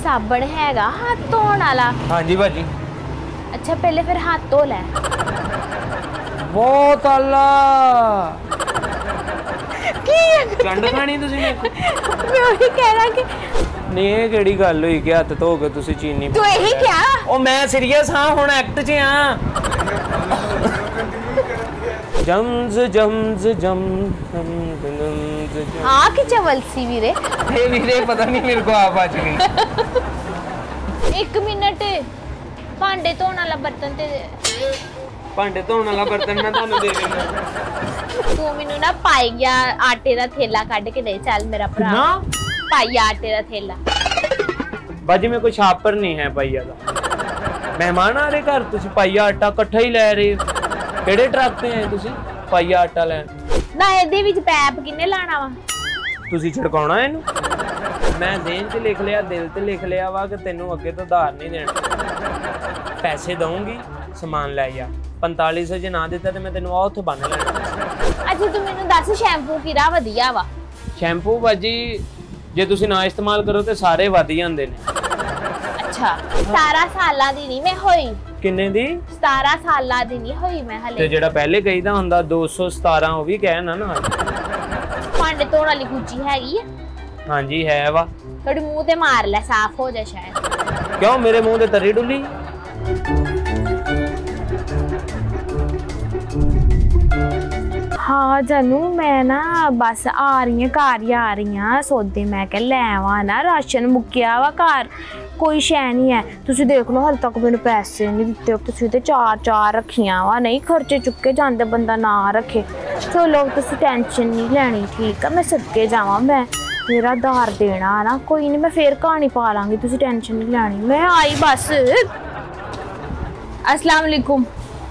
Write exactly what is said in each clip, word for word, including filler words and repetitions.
साबण हैगा हाथ धोने वाला? हाँ जी भाजी। अच्छा पहले फिर हाथ धो लै। बहुत आला की गंढ खानी तुसी मेरे को? मैं वही कह रहा कि नहीं ये केड़ी गल हुई कि हत्थ धो के तुसी चीनी तू यही क्या? ओ मैं सीरियस हां हुण एक्ट च हां। जम्स जम्स जम आ के चवल सी वीरे। ए वीरे पता नहीं मेरे को आप आज गई। एक मिनट भांडे धोने वाला बर्तन ते भांडे धोने वाला बर्तन मैं ਤੁਹਾਨੂੰ ਦੇ ਦੇਣਾ। तू मेनू ना पाइया आटे दा थैला कढ के दे चल मेरा भरा। ना पाइया आटे दा थैला। बाजी में कोई छापर नहीं है पाइया दा। मेहमान आ रहे घर तुसी पाइया आटा इकट्ठा ही ले रहे हो। ਕਿਹੜੇ ਟਰੱਕ ਤੇ ਆਏ ਤੁਸੀਂ ਪਾਈਆ ਆਟਾ ਲੈਣ? ਨਾ ਇਹਦੇ ਵਿੱਚ ਪੈਪ ਕਿੰਨੇ ਲਾਣਾ ਵਾ? ਤੁਸੀਂ ਛੜਕਾਉਣਾ ਇਹਨੂੰ? ਮੈਂ ਦੇਨ 'ਚ ਲਿਖ ਲਿਆ ਦਿਲ ਤੇ ਲਿਖ ਲਿਆ ਵਾ ਕਿ ਤੈਨੂੰ ਅੱਗੇ ਤੋਂ ਉਧਾਰ ਨਹੀਂ ਦੇਣਾ। ਪੈਸੇ ਦਊਂਗੀ ਸਮਾਨ ਲੈ ਜਾ। पैंतालीस सौ ਜੇ ਨਾ ਦਿੱਤਾ ਤੇ ਮੈਂ ਤੈਨੂੰ ਆ ਉੱਥੇ ਬੰਨ ਲੈਣਾ। ਅੱਛਾ ਤੂੰ ਮੈਨੂੰ ਦੱਸ ਸ਼ੈਂਪੂ ਕਿਹੜਾ ਵਧੀਆ ਵਾ? ਸ਼ੈਂਪੂ ਬਾਜੀ ਜੇ ਤੁਸੀਂ ਨਾ ਇਸਤੇਮਾਲ ਕਰੋ ਤੇ ਸਾਰੇ ਵੱਧ ਜਾਂਦੇ ਨੇ। ਅੱਛਾ ਸਤਾਰਾਂ ਸਾਲਾਂ ਦੀ ਨਹੀਂ ਮੈਂ ਹੋਈ। ਕਿੰਨੇ ਦੀ? ਸਤਾਰਾਂ ਸਾਲਾਂ ਦੀ ਨਹੀਂ ਹੋਈ ਮੈਂ ਹਲੇ। ਤੇ ਜਿਹੜਾ ਪਹਿਲੇ ਕਹੀਦਾ ਹੁੰਦਾ ਦੋ ਸੌ ਸਤਾਰਾਂ ਉਹ ਵੀ ਕਹਿ ਨਾ ਨਾ। ਭਾਂਡੇ ਧੋਣ ਵਾਲੀ ਗੁੱਚੀ ਹੈਗੀ ਆ? ਹਾਂਜੀ ਹੈ ਵਾ। ਤੁਹਾਡੇ ਮੂੰਹ ਤੇ ਮਾਰ ਲੈ ਸਾਫ਼ ਹੋ ਜਾ ਸ਼ਾਇਦ। ਕਿਉਂ ਮੇਰੇ ਮੂੰਹ ਤੇ ਤਰੀ ਡੁੱਲੀ? हाँ जानू मैं ना बस आ रही हूँ घर ही आ रही हूँ सौदे मैं क्या लैवा ना राशन मुक्या वा घर कोई शै नहीं है। तुसी देख लो हाले तक मैंने पैसे नहीं दिते। तुसी ते चार चार रखियां वा नहीं खर्चे चुके जाते बंदा ना रखे। चलो तुसी टेंशन नहीं लैनी ठीक है मैं सदके जावां मैं मेरा उधार देना ना कोई नहीं मैं फिर कहानी पा लांगी तुसी टेंशन नहीं लैनी मैं आई बस। अस्सलाम वालेकुम।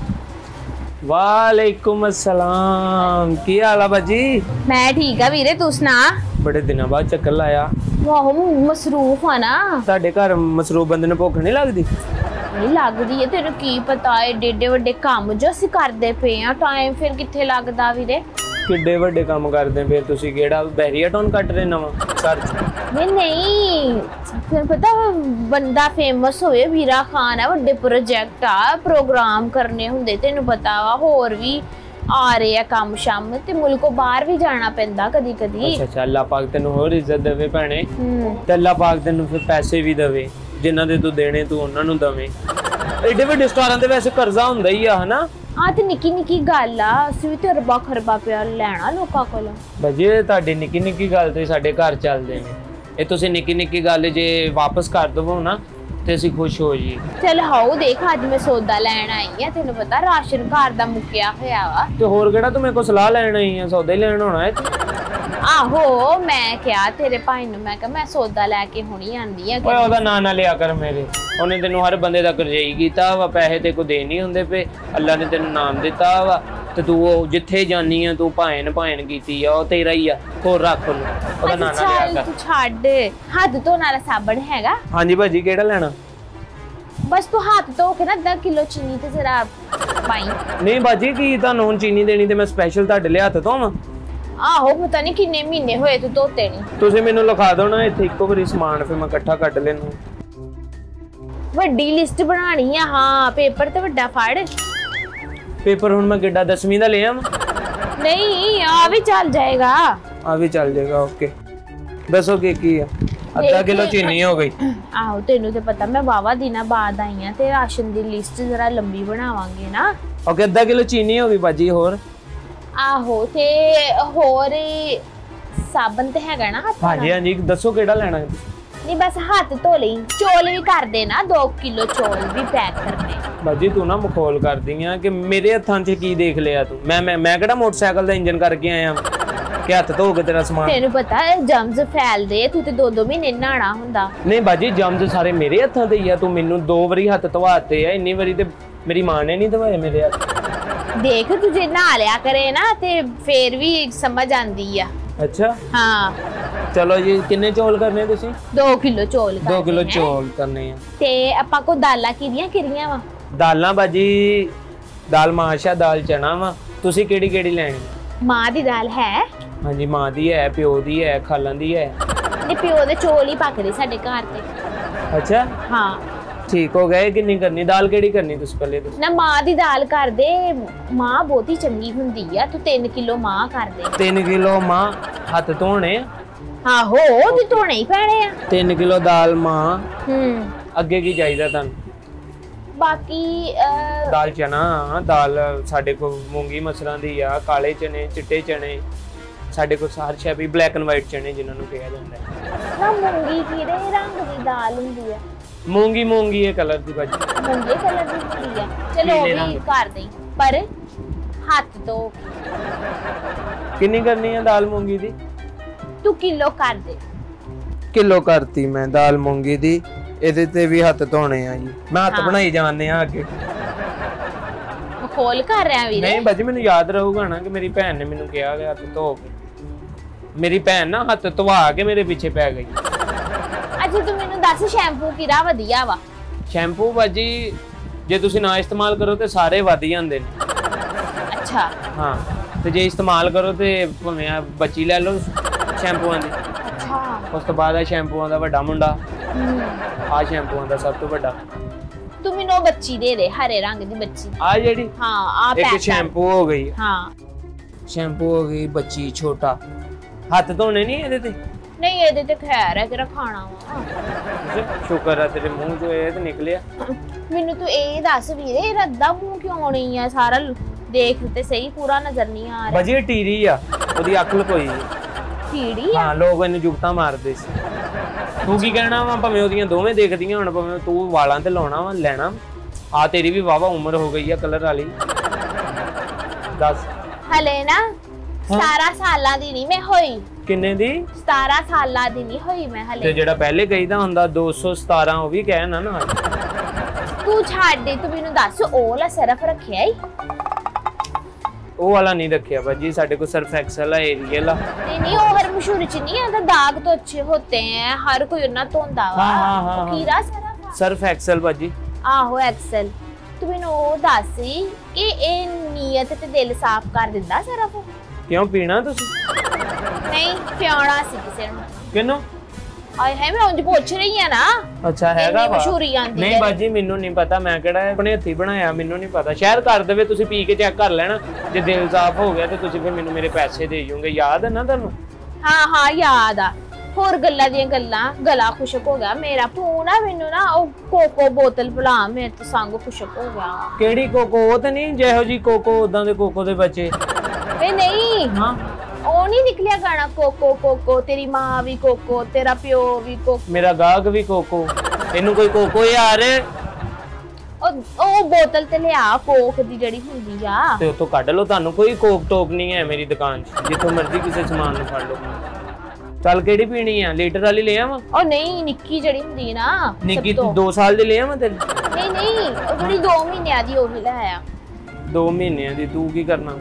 वालेकुम अस्सलाम की हाल है बाजी? मैं ठीक है वीरे तू सुना? बड़े दिनों बाद चक्कर लाया। वाह मसरूफ है ना। ਤੁਹਾਡੇ ਘਰ ਮਸਰੂਫ ਬੰਦੇ ਨੂੰ ਭੁੱਖ ਨਹੀਂ ਲੱਗਦੀ? ਨਹੀਂ ਲੱਗਦੀ ਹੈ ਤੈਨੂੰ ਕੀ ਪਤਾ ਹੈ ਏਡੇ ਵੱਡੇ ਕੰਮ ਜੋ ਅਸੀਂ ਕਰਦੇ ਪਏ ਆ ਟਾਈਮ ਫਿਰ ਕਿੱਥੇ ਲੱਗਦਾ ਵੀਰੇ। ਕਿੱਡੇ ਵੱਡੇ ਕੰਮ ਕਰਦੇ ਫਿਰ ਤੁਸੀਂ ਕਿਹੜਾ ਬੈਰੀਆਟਨ ਕੱਟ ਰਹੇ ਨਵਾਂ ਘਰ ਚ? ਨਹੀਂ ਨਹੀਂ ਤੈਨੂੰ ਪਤਾ ਬੰਦਾ ਫੇਮਸ ਹੋਏ ਵੀਰਾ ਖਾਨ ਹੈ ਵੱਡੇ ਪ੍ਰੋਜੈਕਟ ਆ ਪ੍ਰੋਗਰਾਮ ਕਰਨੇ ਹੁੰਦੇ ਤੈਨੂੰ ਪਤਾ ਵਾ ਹੋਰ ਵੀ ਆ ਰਹੇ ਆ ਕੰਮ ਸ਼ਾਮ ਤੇ ਮੁਲਕੋਂ ਬਾਹਰ ਵੀ ਜਾਣਾ ਪੈਂਦਾ ਕਦੀ ਕਦੀ। ਅੱਛਾ ਅੱਛਾ ਅੱਲਾਹ ਪਾਕ ਤੈਨੂੰ ਹੋਰ ਇੱਜ਼ਤ ਦੇਵੇ ਭੈਣੇ ਤੇ ਅੱਲਾਹ ਪਾਕ ਤੈਨੂੰ ਫਿਰ ਪੈਸੇ ਵੀ ਦੇਵੇ ਜਿਨ੍ਹਾਂ ਦੇ ਤੂੰ ਦੇਣੇ ਤੂੰ ਉਹਨਾਂ ਨੂੰ ਦੇਵੇਂ। ਏਡੇ ਵੱਡੇ ਸਟਾਰਾਂ ਤੇ ਵੈਸੇ ਕਰਜ਼ਾ ਹੁੰਦਾ ਹੀ ਆ ਹਨਾ। ਆ ਤੇ ਨਿੱਕੀ ਨਿੱਕੀ ਗੱਲ ਆ ਅਸੀਂ ਵੀ ਤੇ ਅਰਬਾ ਖਰਬਾ ਪਿਆ ਲੈਣਾ ਲੋਕਾਂ ਕੋਲੋਂ। ਬਾਜੀ ਤੁਹਾਡੀ ਨਿੱਕੀ ਨਿੱਕੀ ਗੱਲ ਤੇ ਸਾਡੇ ਘਰ ਚੱਲਦੇ ਨੇ ਇਹ ਤੁਸੀਂ ਨਿੱਕੀ ਨਿੱਕੀ ਗੱਲ ਜੇ ਵਾਪਸ ਕਰ ਦਵੋ ਨਾ ਤੇ ਅਸੀਂ ਖੁਸ਼ ਹੋ ਜੀ। ਚਲ ਹਾਓ ਦੇਖ ਅੱਜ ਮੈਂ ਸੌਦਾ ਲੈਣ ਆਈ ਆ ਤੈਨੂੰ ਪਤਾ ਰਾਸ਼ਨ ਘਰ ਦਾ ਮੁੱਕਿਆ ਹੋਇਆ ਵਾ ਤੇ ਹੋਰ ਕਿਹੜਾ ਤੂੰ ਮੇਰੇ ਕੋਲ ਸਲਾਹ ਲੈਣ ਆਈ ਆ ਸੌਦਾ ਹੀ ਲੈਣ ਹੋਣਾ ਹੈ। ਆਹੋ ਮੈਂ ਕਿਹਾ ਤੇਰੇ ਭਾਈ ਨੂੰ ਮੈਂ ਕਿਹਾ ਮੈਂ ਸੌਦਾ ਲੈ ਕੇ ਹੁਣੀ ਆਂਦੀ ਆ। ਓਏ ਉਹਦਾ ਨਾਂ ਨਾ ਲਿਆ ਕਰ ਮੇਰੇ ਉਹਨੇ ਤੈਨੂੰ ਹਰ ਬੰਦੇ ਦਾ ਕਰਜਾਈ ਕੀਤਾ ਵਾ ਪੈਸੇ ਤੇ ਕੋ ਦੇ ਨਹੀਂ ਹੁੰਦੇ ਪਏ ਅੱਲਾ ਨੇ ਤੈਨੂੰ ਨਾਮ ਦਿੱਤਾ ਵਾ ਤੇ ਤੂੰ ਉਹ ਜਿੱਥੇ ਜਾਨੀ ਆ ਤੂੰ ਭਾਣ ਭਾਣ ਕੀਤੀ ਆ ਉਹ ਤੇਰਾ ਹੀ ਆ ਹੋਰ ਰੱਖ ਉਹਨੂੰ ਉਹਦਾ ਨਾਂ ਨਾ ਲਿਆ ਕਰ। ਤੂੰ ਛੱਡ ਹੱਥ ਧੋਣ ਵਾਲਾ ਸਾਬਣ ਹੈਗਾ? ਹਾਂਜੀ ਭਾਜੀ ਕਿਹੜਾ ਲੈਣਾ? ਬਸ ਤੂੰ ਹੱਥ ਧੋ ਕੇ ਨਾ ਅੱਧਾ ਕਿਲੋ ਚੀਨੀ ਤੇ ਜ਼ਰਾ ਪਾਈ। ਨਹੀਂ ਬਾਜੀ ਕੀ ਤੁਹਾਨੂੰ ਹੁਣ ਚੀਨੀ ਦੇਣੀ ਤੇ ਮੈਂ ਸਪੈਸ਼ਲ ਤੁਹਾਡੇ ਲਈ ਹੱਥ ਧੋਵਾਂ? ਆਹੋ ਪਤਾ ਨਹੀਂ ਕਿੰਨੇ ਮਹੀਨੇ ਹੋਏ ਤੂੰ ਧੋਤੇ ਨਹੀਂ। ਤੁਸੀਂ ਮੈਨੂੰ ਲਿਖਾ ਦਿਓ ਨਾ ਇੱਥੇ ਇੱਕੋ ਵਾਰੀ ਸਮਾਨ ਫਿਰ ਮੈਂ ਇਕੱਠਾ ਕੱਢ ਲੈਣਾ। ਵੱਡੀ ਲਿਸਟ ਬਣਾਣੀ ਆ ਹਾਂ ਪੇਪਰ ਤੇ ਵੱਡਾ ਫੜ। ਪੇਪਰ ਹੁਣ ਮੈਂ ਕਿੱਡਾ ਦਸਵੀਂ ਦਾ ਲੈ ਆਵਾਂ? ਨਹੀਂ ਆ ਵੀ ਚੱਲ ਜਾਏਗਾ। ਆ ਵੀ ਚੱਲ ਜਾਏਗਾ ਓਕੇ ਦੱਸੋ ਕੀ ਕੀ ਆ? ਅੱਧਾ ਕਿਲੋ ਚੀਨੀ ਹੋ ਗਈ। ਆਹੋ ਤੈਨੂੰ ਤੇ ਪਤਾ ਮੈਂ ਵਾਵਾ ਦਿਨਾਂ ਬਾਅਦ ਆਈ ਆ ਤੇ ਰਾਸ਼ਨ ਦੀ ਲਿਸਟ ਜ਼ਰਾ ਲੰਬੀ ਬਣਾਵਾਂਗੇ ਨਾ। ਓਕੇ ਅੱਧਾ ਕਿਲੋ ਚੀਨੀ ਹੋ ਗਈ ਬਾਜੀ ਹੋਰ? ਆਹੋ ਤੇ ਹੋਰ ਸਾਬਣ ਤੇ ਹੈਗਾ ਨਾ ਹੱਥ? ਹਾਂਜੀ ਹਾਂਜੀ ਦੱਸੋ ਕਿਹੜਾ ਲੈਣਾ? ਨਹੀਂ ਬਸ ਹੱਥ ਧੋ ਲਈ ਚੌਲ ਵੀ ਕਰ ਦੇ ਨਾ ਦੋ ਕਿਲੋ ਚੌਲ ਵੀ ਪੈਕ ਕਰਨੇ। ਬਾਜੀ ਤੂੰ ਨਾ ਮਖੌਲ ਕਰਦੀ ਆ ਕਿ ਮੇਰੇ ਹੱਥਾਂ 'ਚ ਕੀ ਦੇਖ ਲਿਆ ਤੂੰ? ਮੈਂ ਮੈਂ ਮੈਂ ਕਿਹੜਾ ਮੋਟਰਸਾਈਕਲ ਦਾ ਇੰਜਨ ਕਰਕੇ ਆਇਆ ਕਿ ਹੱਥ ਧੋ ਕੇ ਤੇਰਾ ਸਮਾਨ? ਤੈਨੂੰ ਪਤਾ ਜਮਜ਼ ਫੈਲਦੇ ਤੂੰ ਤੇ ਦੋ ਦੋ ਮਹੀਨੇ ਨਹਾਣਾ ਹੁੰਦਾ। ਨਹੀਂ ਬਾਜੀ ਜਮਜ਼ ਸਾਰੇ ਮੇਰੇ ਹੱਥਾਂ ਤੇ ਹੀ ਆ ਤੂੰ ਮੈਨੂੰ ਦੋ ਵਾਰੀ ਹੱਥ ਧਵਾਤੇ ਆ ਇੰਨੀ ਵਾਰੀ ਤੇ ਮੇਰੀ ਮਾਂ ਨੇ ਨਹੀਂ ਧਵਾਏ ਮੇਰੇ ਹੱਥ। ਦੇਖ ਤੂੰ ਜੇ ਨਹਾ ਲਿਆ ਕਰੇ ਨਾ ਤੇ ਫੇਰ ਵੀ ਸਮਝ ਆਂਦੀ ਆ। ਅੱਛਾ ਹਾਂ ਚਲੋ ਜੀ ਕਿੰਨੇ ਚੌਲ ਕਰਨੇ ਤੁਸੀਂ? ਦੋ ਕਿਲੋ ਚੌਲ ਕਰਨੇ। ਦੋ ਕਿਲੋ ਚੌਲ ਕਰਨੇ ਆ ਤੇ ਆਪਾਂ ਕੋ ਦਾਲਾਂ ਕਿਹੜੀਆਂ ਕਿਹੜੀਆਂ ਵਾ? ਦਾਲਾਂ ਬਾਜੀ ਦਾਲ ਮਾਸ਼ਾ ਦਾਲ ਚਨਾ ਵਾ ਤੁਸੀਂ ਕਿਹੜੀ ਕਿਹੜੀ ਲੈਣੀ? ਮਾਂ ਦੀ ਦਾਲ ਹੈ? ਹਾਂਜੀ ਮਾਂ ਦੀ ਹੈ ਪਿਓ ਦੀ ਹੈ ਖਾਲਾਂ ਦੀ ਹੈ। ਨੇ ਪਿਓ ਦੇ ਚੌਲ ਹੀ ਪੱਕਦੇ ਸਾਡੇ ਘਰ ਤੇ। अच्छा हाँ ठीक हो गए। किन्नी करनी दाल केड़ी करनी तुस पहले तो ना मां दी दाल कर दे, मां बहुत ही चंगी हुंदी आ, तू तीन किलो मां कर दे। तीन किलो मां हत्थ धोने आहो ते धोने ही पैणे आ। तीन किलो दाल मां हम्म अगे की चाहिदा तुहानू? बाकी अ, दाल चना दाल साडे को मूंगी मसरां दी आ, काले चने चिट्टे चने साडे को हर शै भी ब्लैक एंड वाइट चने जिन्हां नू कहा जांदा है। ना मूंगी किहड़े रंग दी दाल हुंदी है? मूंगी मूंगी है कलर दी भाजी, मूंगे कलर दी हुंदी है। चलो वो भी कर दें पर हाथ तो किन्नी करनी है दाल मूंगी दी? तू किलो कर दे। किलो करती मैं दाल मूंगी दी। ਇਹਦੇ ਤੇ ਵੀ ਹੱਥ ਧੋਣੇ ਆ ਜੀ, ਮੈਂ ਹੱਥ ਬਣਾਈ ਜਾਂਦੇ ਆ ਅੱਗੇ। ਮਖੌਲ ਕਰ ਰਿਹਾ ਵੀਰੇ? ਨਹੀਂ ਬਾਜੀ ਮੈਨੂੰ ਯਾਦ ਰਹੂਗਾ ਨਾ ਕਿ ਮੇਰੀ ਭੈਣ ਨੇ ਮੈਨੂੰ ਕਿਹਾ ਕਿ ਹੱਥ ਧੋ ਕੇ। ਮੇਰੀ ਭੈਣ ਨਾ ਹੱਥ ਧਵਾ ਕੇ ਮੇਰੇ ਪਿੱਛੇ ਪੈ ਗਈ। ਅੱਛਾ ਤੂੰ ਮੈਨੂੰ ਦੱਸ ਸ਼ੈਂਪੂ ਕਿਹੜਾ ਵਧੀਆ ਵਾ? ਸ਼ੈਂਪੂ ਬਾਜੀ ਜੇ ਤੁਸੀਂ ਨਾ ਇਸਤੇਮਾਲ ਕਰੋ ਤੇ ਸਾਰੇ ਵੱਧ ਜਾਂਦੇ ਨੇ। ਅੱਛਾ ਹਾਂ ਤੇ ਜੇ ਇਸਤੇਮਾਲ ਕਰੋ ਤੇ ਭਾਵੇਂ ਆ ਬੱਚੀ ਲੈ ਲਓ ਸ਼ੈਂਪੂਆਂ ਦੀ। ਅੱਛਾ ਉਸ ਤੋਂ ਬਾਅਦ ਆ ਸ਼ੈਂਪੂਆਂ ਦਾ ਵੱਡਾ ਮੁੰਡਾ, ਆ ਸ਼ੈਂਪੂਆਂ ਦਾ ਸਭ ਤੋਂ ਵੱਡਾ। ਤੂੰ ਮੈਨੂੰ ਉਹ ਬੱਚੀ ਦੇ ਦੇ ਹਰੇ ਰੰਗ ਦੀ ਬੱਚੀ। ਆ ਜਿਹੜੀ ਹਾਂ ਆ ਪੈਕ ਇੱਕ ਸ਼ੈਂਪੂ ਹੋ ਗਈ। ਹਾਂ ਸ਼ੈਂਪੂ ਹੋ ਗਈ ਬੱਚੀ ਛੋਟਾ। ਹੱਥ ਧੋਣੇ ਨਹੀਂ ਇਹਦੇ ਤੇ? ਨਹੀਂ ਇਹਦੇ ਤੇ ਖੈਰ ਹੈ ਤੇਰਾ ਖਾਣਾ ਵਾ। ਸ਼ੁਕਰ ਆ ਤੇਰੇ ਮੂੰਹ ਚੋਂ ਇਹ ਤੇ ਨਿਕਲਿਆ। ਮੈਨੂੰ ਤੂੰ ਇਹ ਦੱਸ ਵੀਰੇ ਇਹਦਾ ਅੱਧਾ ਮੂੰਹ ਕਿਉਂ ਨਹੀਂ ਆ? ਸਾਰਾ ਦੇਖ ਤੇ ਸਹੀ ਪੂਰਾ ਨਜ਼ਰ ਨਹੀਂ ਆ ਰਿਹਾ। ਬਾਜੀ ਇਹ ਟੀਰੀ ਆ, ਉਹਦੀ ਅੱਖ ਲਕੋਈ ਆ। ਕੀੜੀ ਆ? ਹਾਂ ਲੋਕ ਇਹਨੂੰ ਜੁਗਤਾਂ ਮਾਰਦੇ ਸੀ। ਤੂੰ ਕੀ ਕਹਿਣਾ ਵਾ? ਭਾਵੇਂ ਉਹਦੀਆਂ ਦੋਵੇਂ ਦੇਖਦੀਆਂ ਹੁਣ, ਭਾਵੇਂ ਤੂੰ ਵਾਲਾਂ ਤੇ ਲਾਉਣਾ ਵਾ ਲੈਣਾ। ਆ ਤੇਰੀ ਵੀ ਵਾਵਾ ਉਮਰ ਹੋ ਗਈ ਆ ਕਲਰ ਵਾਲੀ। ਦੱਸ ਹਲੇ ਨਾ ਸਤਾਰਾਂ ਸਾਲਾਂ ਦੀ ਨਹੀਂ ਮੈਂ ਹੋਈ। ਕਿੰਨੇ ਦੀ? ਸਤਾਰਾਂ ਸਾਲਾਂ ਦੀ ਨਹੀਂ ਹੋਈ ਮੈਂ ਹਲੇ। ਤੇ ਜਿਹੜਾ ਪਹਿਲੇ ਕਹੀਦਾ ਹੁੰਦਾ ਦੋ ਸੌ ਸਤਾਰਾਂ ਉਹ ਵੀ ਕਹਿਣਾ ਨਾ। ਤੂੰ ਛੱਡ ਦੇ, ਤੂੰ ਮੈਨੂੰ ਦੱਸ ਉਹ ਵਾਲਾ ਸਰਫ ਰੱਖਿਆ ਈ? ਉਹ ਵਾਲਾ ਨਹੀਂ ਰੱਖਿਆ ਬਾਜੀ, ਸਾਡੇ ਕੋਲ ਸਰਫ ਐਕਸਲ ਹੈ ਏਰੀਅਲ ਆ। नहीं नहीं वो हर मशहूर च नहीं है, दाग तो अच्छे होते हैं, हर कोई उन्ना धोंदा वा। हाँ, हाँ, हाँ, कीरा सरफ सर्फ एक्सेल बाजी। आहो एक्सेल। तू मैनू ओ दस कि ए नीयत ते दिल साफ कर दिंदा सरफ? क्यों पीना तुसी? नहीं पियाना सी किसे नू। किनू? आए है मैं उंज पूछ रही है ना। अच्छा हैगा वा? मशहूरी आंदी नहीं बाजी मैनू नहीं पता, मैं केड़ा अपने हत्थी बनाया, मैनू नहीं पता। शायद कर देवे, तुसी पी के चेक कर लेना, जे दिल साफ हो गया तो तुसी फिर मैनू मेरे पैसे दे जोगे। याद है ना तुहानू? हाँ हाँ याद आ। होर गल्लां दियां गल्लां, गला खुशक हो गया मेरा। तू ना मैनू ना ओ कोको बोतल पिला, मेरे तो संग खुशक हो गया। केड़ी कोको? वो तो नहीं जेहो जी कोको उदां दे कोको दे बच्चे। ए नहीं हां ओ नहीं निकलिया गाना कोको कोको, तेरी मां भी कोको, तेरा प्यो भी कोको, मेरा गाहक भी कोको। इनू कोई कोको यार ओ ओ बोतल ते लिया कोक दी जड़ी हुंदी आ ते उतो कढ लो। तानू कोई कोक टोक नहीं है मेरी दुकान च, जिथों मर्जी किसी सामान नु फड़ लो। चल केड़ी पीनी है? लीटर वाली ले आवां? ओ नहीं निक्की जड़ी हुंदी ना। निक्की तू दो साल दी ले आवां तेरी? नहीं नहीं ओ जड़ी दो महीने दी ओ भी ले आया। दो महीने दी तू की करना?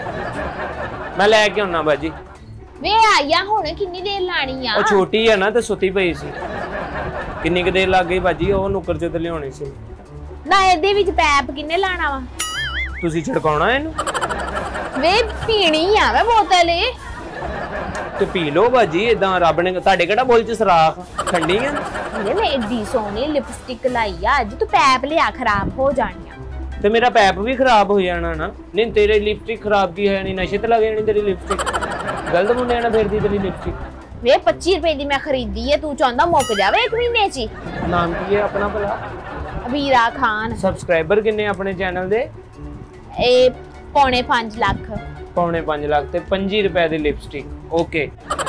मैं लेके आना बाजी। वे आया हुण किन्नी देर लानी आ? ओ छोटी है ना ते सुती पई सी। किन्नी क देर लग गई बाजी? ओ नुकर च ते लियाउणी सी ना। ਇਹਦੇ ਵਿੱਚ ਪੈਪ ਕਿੰਨੇ ਲਾਣਾ ਵਾ? ਤੁਸੀਂ ਛੜਕਾਉਣਾ ਇਹਨੂੰ? ਵੇ ਪੀਣੀ ਆ ਮੈਂ ਬੋਤਲ ਏ। ਤੇ ਪੀ ਲੋ ਬਾਜੀ, ਇਦਾਂ ਰੱਬ ਨੇ ਤੁਹਾਡੇ ਕਿਹੜਾ ਬੋਲ ਚ ਸਰਾਖ ਠੰਡੀ ਆ? ਇਹ ਮੈਂ ਏਡੀ ਸੋਹਣੀ ਲਿਪਸਟਿਕ ਲਾਈ ਆ, ਅੱਜ ਤੂੰ ਪੈਪ ਲਿਆ ਖਰਾਬ ਹੋ ਜਾਣੀ ਆ। ਤੇ ਮੇਰਾ ਪੈਪ ਵੀ ਖਰਾਬ ਹੋ ਜਾਣਾ ਨਾ। ਨਹੀਂ ਤੇਰੀ ਲਿਪਸਟਿਕ ਖਰਾਬ ਕੀ ਹੈ? ਨਹੀਂ ਨਸ਼ੇ ਤੇ ਲੱਗ ਜਾਣੀ ਤੇਰੀ ਲਿਪਸਟਿਕ। ਗਲਤ ਮੁੰਡਿਆਂ ਨਾਲ ਫਿਰਦੀ ਤੇਰੀ ਲਿਪਸਟਿਕ। ਵੇ ਪੱਚੀ ਰੁਪਏ ਦੀ ਮੈਂ ਖਰੀਦੀ ਏ, ਤੂੰ ਚਾਹੁੰਦਾ ਮੁੱਕ ਜਾਵੇ ਇੱਕ ਮਹੀਨੇ ਚ ਹੀ? ਨਾਮ ਕੀ ਹੈ ਆਪਣਾ ਭਲਾ? ਅਬੀਰਾ ਖਾਨ। ਸਬਸਕ੍ਰਾਈਬਰ ਕਿੰਨੇ ਆਪਣੇ ਚੈਨਲ ਦੇ? ਇਹ ਪੌਣੇ ਪੰਜ ਲੱਖ। ਪੌਣੇ ਪੰਜ ਲੱਖ ਤੇ ਪੰਜੀ ਰੁਪਏ ਦੀ ਲਿਪਸਟਿਕ। ਓਕੇ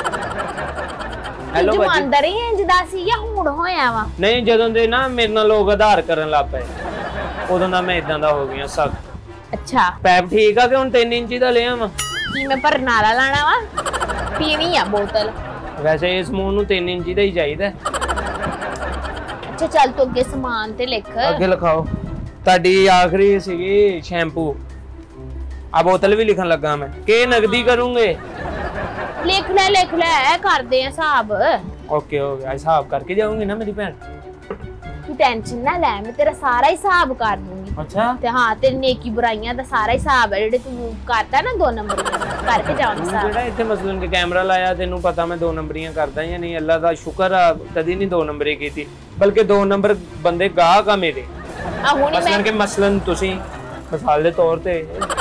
ਹੈਲੋ ਬਾਜੀ। ਜਮਾਂਦਰ ਹੀ ਇੰਜ ਦਾ ਸੀ ਜਾਂ ਹੁਣ ਹੋਇਆ ਵਾ? ਨਹੀਂ ਜਦੋਂ ਦੇ ਨਾ ਮੇਰੇ ਨਾਲ ਲੋਕ ਆਧਾਰ ਕਰਨ ਲੱਗ ਪਏ ਉਦੋਂ ਦਾ ਮੈਂ ਇਦਾਂ ਦਾ ਹੋ ਗਿਆ ਸਖਤ। ਅੱਛਾ ਪੈਪ ਠੀਕ ਆ ਕਿ ਹੁਣ ਤਿੰਨ ਇੰਚੀ ਦਾ ਲਿਆ ਵਾ? ਕੀ ਮੈਂ ਭਰਨ ਵਾਲਾ ਲਾਣਾ ਵਾ? ਪੀਣੀ ਆ ਬੋਤਲ। ਵੈਸੇ ਇਸ ਮੂੰਹ ਨੂੰ ਤਿੰਨ ਇੰਚੀ ਦਾ ਹੀ ਚਾਹੀਦਾ। ਅੱਛਾ ਚੱਲ ਤੂੰ ਅੱਗੇ ਸਮਾਨ ਤੇ ਲਿਖ। ਅੱਗੇ ਲਿਖਾਓ। ਤੁਹਾਡੀ ਆਖਰੀ ਸੀਗੀ ਸ਼ੈਂਪੂ। ਆ ਬੋਤਲ ਵੀ ਲਿਖਣ ਲੱਗਾ ਮੈਂ ਕਿ ਨਗਦੀ ਕਰੂੰਗੇ? ਲਿਖ ਲੈ ਲਿਖ ਲੈ, ਕਰਦੇ ਆ ਹਿਸਾਬ। ਓਕੇ ਹੋ ਗਿਆ, ਹਿਸਾਬ ਕਰਕੇ ਜਾਊਂਗੀ ਨਾ ਮੇਰੀ ਭੈਣ। ਤੂੰ ਟੈਨਸ਼ਨ ਨਾ ਲੈ, ਮੈਂ ਤੇਰਾ ਸਾਰਾ ਹਿਸਾਬ ਕਰ ਦੂੰਗੀ। ਅੱਛਾ ਤੇ ਹਾਂ ਤੇਰੀ ਨੇਕੀ ਬੁਰਾਈਆਂ ਦਾ ਸਾਰਾ ਹਿਸਾਬ ਹੈ ਜਿਹੜੇ ਤੂੰ ਕਰਦਾ ਨਾ ਦੋ ਨੰਬਰ ਕਰਕੇ ਜਾਵਾਂਗਾ ਸਾਰਾ। ਜਿਹੜਾ ਇੱਥੇ ਮਸਲਨ ਕੇ ਕੈਮਰਾ ਲਾਇਆ ਤੈਨੂੰ ਪਤਾ ਮੈਂ ਦੋ ਨੰਬਰੀਆਂ ਕਰਦਾ ਜਾਂ ਨਹੀਂ? ਅੱਲਾ ਦਾ ਸ਼ੁਕਰ ਆ ਕਦੀ ਨਹੀਂ ਦੋ ਨੰਬਰੀ ਕੀਤੀ। ਬਲਕਿ ਦੋ ਨੰਬਰ ਬੰਦੇ ਗਾਹਕ ਆ ਮੇਰੇ। ਆ ਹੁਣੀ ਮਸਲਨ ਮੈਂ ਕਿ ਮਸਲਨ ਤੁਸੀਂ ਮਿਸਾਲ ਦੇ ਤੌਰ ਤੇ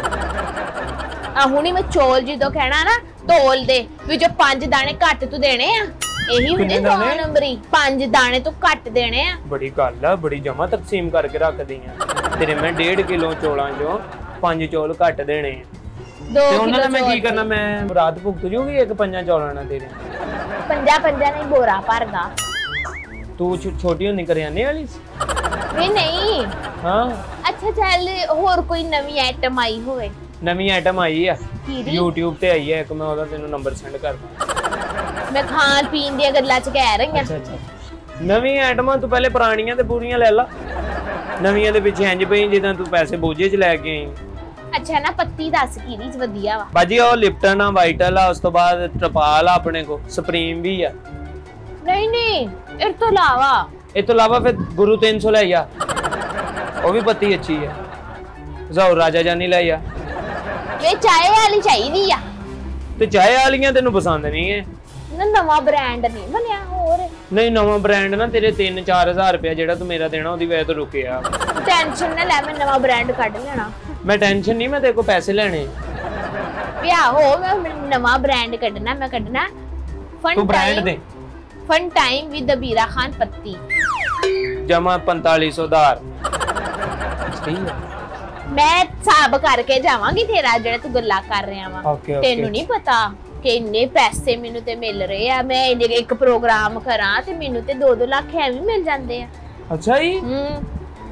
ਆ ਹੁਣੀ ਮੈਂ ਚੌਲ ਜਦੋਂ ਕਹਿਣਾ ਨਾ ਤੋਲ ਦੇ ਵੀ ਜੋ ਪੰਜ ਦਾਣੇ ਘੱਟ ਤੂੰ ਦੇਣੇ ਆ, ਇਹੀ ਹੁੰਦੇ ਕਿੰਨੇ ਦੋ ਦਾਣੇ? ਨੰਬਰੀ ਪੰਜ ਦਾਣੇ ਤੂੰ ਘੱਟ ਦੇਣੇ ਆ। ਬੜੀ ਗੱਲ ਆ, ਬੜੀ ਜਮਾ ਤਕਸੀਮ ਕਰਕੇ ਰੱਖਦੀ ਆ। ਤੇਰੇ ਮੈਂ ਡੇਢ ਕਿਲੋ ਚੌਲਾਂ ਚੋਂ ਪੰਜ ਚੌਲ ਘੱਟ ਦੇਣੇ ਆ ਦੋ ਤੇ ਉਹਨਾਂ ਦਾ ਕਿਲੋ ਮੈਂ ਕੀ ਚੌਲ ਕਰਨਾ, ਮੈਂ ਰਾਤ ਭੁਗਤ ਜੂਗੀ ਇੱਕ ਪੰਜਾਂ ਚੌਲਾਂ ਨਾਲ ਤੇਰੇ। ਪੰਜਾ ਪੰਜਾ ਨਹੀਂ ਬੋਰਾ ਭਰਦਾ। ਤੂੰ ਛੋ- ਛੋਟੀ ਹੁੰਦੀ ਕਰਿਆਨੇ ਵਾਲੀ ਸੀ? ਵੀ ਨਹੀਂ। ਹਾਂ ਅੱਛਾ ਚੱਲ ਹੋਰ ਕੋਈ ਨਵੀਂ ਆਈਟਮ ਆਈ ਹੋਵੇ। ਨਵੀਂ ਆਈਟਮ ਆਈ ਆ ਕਿਹੜੀ? YouTube ਤੇ ਆਈ ਹੈ ਇੱਕ, ਮੈਂ ਉਹਦਾ ਤੈਨੂੰ ਨੰਬਰ ਸੈਂਡ ਕਰਦਾ। ਮੈਂ ਖਾਣ ਪੀਣ ਦੀਆਂ ਗੱਲਾਂ ਚ ਕਹਿ ਰਹੀ ਆ। ਅੱਛਾ ਅੱਛਾ ਨਵੀਂ ਆਈਟਮਾਂ ਤੂੰ ਪਹਿਲੇ ਪੁਰਾਣੀਆਂ ਤੇ ਪੂਰੀਆਂ ਲੈ ਲਾ, ਨਵੀਆਂ ਦੇ ਪਿੱਛੇ ਇੰਜ ਪਈ ਜਿੱਦਾਂ ਤੂੰ ਪੈਸੇ ਬੋਝੇ ਚ ਲੈ ਕੇ ਆਈ। ਅੱਛਾ ਨਾ ਪੱਤੀ ਦੱਸ ਕਿਹਦੀ ਚ ਵਧੀਆ ਵਾ। ਬਾਜੀ ਉਹ ਲਿਪਟਨ ਆ, ਵਾਈਟਲ ਆ, ਉਸ ਤੋਂ ਬਾਅਦ ਟਪਾਲ ਆ ਆਪਣੇ ਕੋ, ਸੁਪਰੀਮ ਵੀ ਆ। ਨਹੀਂ ਨਹੀਂ ਇਹ ਤੋਂ ਇਲਾਵਾ ਇਹ ਤੋਂ ਇਲਾਵਾ ਫਿਰ ਗੁਰੂ ਤਿੰਨ ਸੌ ਲੈ ਜਾ, ਉਹ ਵੀ ਪੱਤੀ ਅੱਛੀ ਹੈ। ਜ਼ਹਰ ਰਾਜਾ ਜਾਨੀ ਲੈ ਜਾ। ਵੇ ਚਾਏ ਵਾਲੀ ਚਾਹੀਦੀ ਆ ਤੇ ਚਾਹ ਵਾਲੀਆਂ ਤੈਨੂੰ ਪਸੰਦ ਨਹੀਂ ਹੈ ਨਾ, ਨਵਾਂ ਬ੍ਰਾਂਡ ਨਹੀਂ ਬਣਿਆ ਹੋਰ। ਨਹੀਂ ਨਵਾਂ ਬ੍ਰਾਂਡ ਨਾ ਤੇਰੇ ਤਿੰਨ ਚਾਰ ਹਜ਼ਾਰ ਰੁਪਇਆ ਜਿਹੜਾ ਤੂੰ ਮੇਰਾ ਦੇਣਾ ਉਹਦੀ ਵਜ੍ਹਾ ਤੋਂ ਰੁਕਿਆ। ਟੈਨਸ਼ਨ ਨਾ ਲੈ, ਮੈਂ ਨਵਾਂ ਬ੍ਰਾਂਡ ਕੱਢ ਲੈਣਾ। ਮੈਂ ਟੈਨਸ਼ਨ ਨਹੀਂ, ਮੈਂ ਤੇਰੇ ਕੋਲ ਪੈਸੇ ਲੈਣੇ। ਵਿਆਹ ਹੋ ਮੈਂ ਹੁਣ ਨਵਾਂ ਬ੍ਰਾਂਡ ਕੱਢਣਾ, ਮੈਂ ਕੱਢਣਾ ਫਨ ਤੂੰ ਬ੍ਰਾਂਡ ਦੇ fun time with Bira Khan ਪੱਤੀ ਜਮਾ ਪੰਤਾਲੀ ਸੌ ਉਧਾਰ। ਠੀਕ ਹੈ ਮੈਂ ਹਿਸਾਬ ਕਰਕੇ ਜਾਵਾਂਗੀ ਤੇਰਾ ਜਿਹੜਾ ਤੂੰ ਗੱਲਾਂ ਕਰ ਰਿਹਾ ਵਾ। ਓਕੇ ਤੈਨੂੰ ਨਹੀਂ ਪਤਾ ਕਿ ਇੰਨੇ ਪੈਸੇ ਮੈਨੂੰ ਤੇ ਮਿਲ ਰਹੇ ਆ, ਮੈਂ ਇੰਨੇ ਇੱਕ ਪ੍ਰੋਗਰਾਮ ਕਰਾਂ ਤੇ ਮੈਨੂੰ ਤੇ ਦੋ ਦੋ ਲੱਖ ਐਵੇਂ ਮਿਲ ਜਾਂਦੇ ਆ। ਅੱਛਾ ਜੀ ਹੂੰ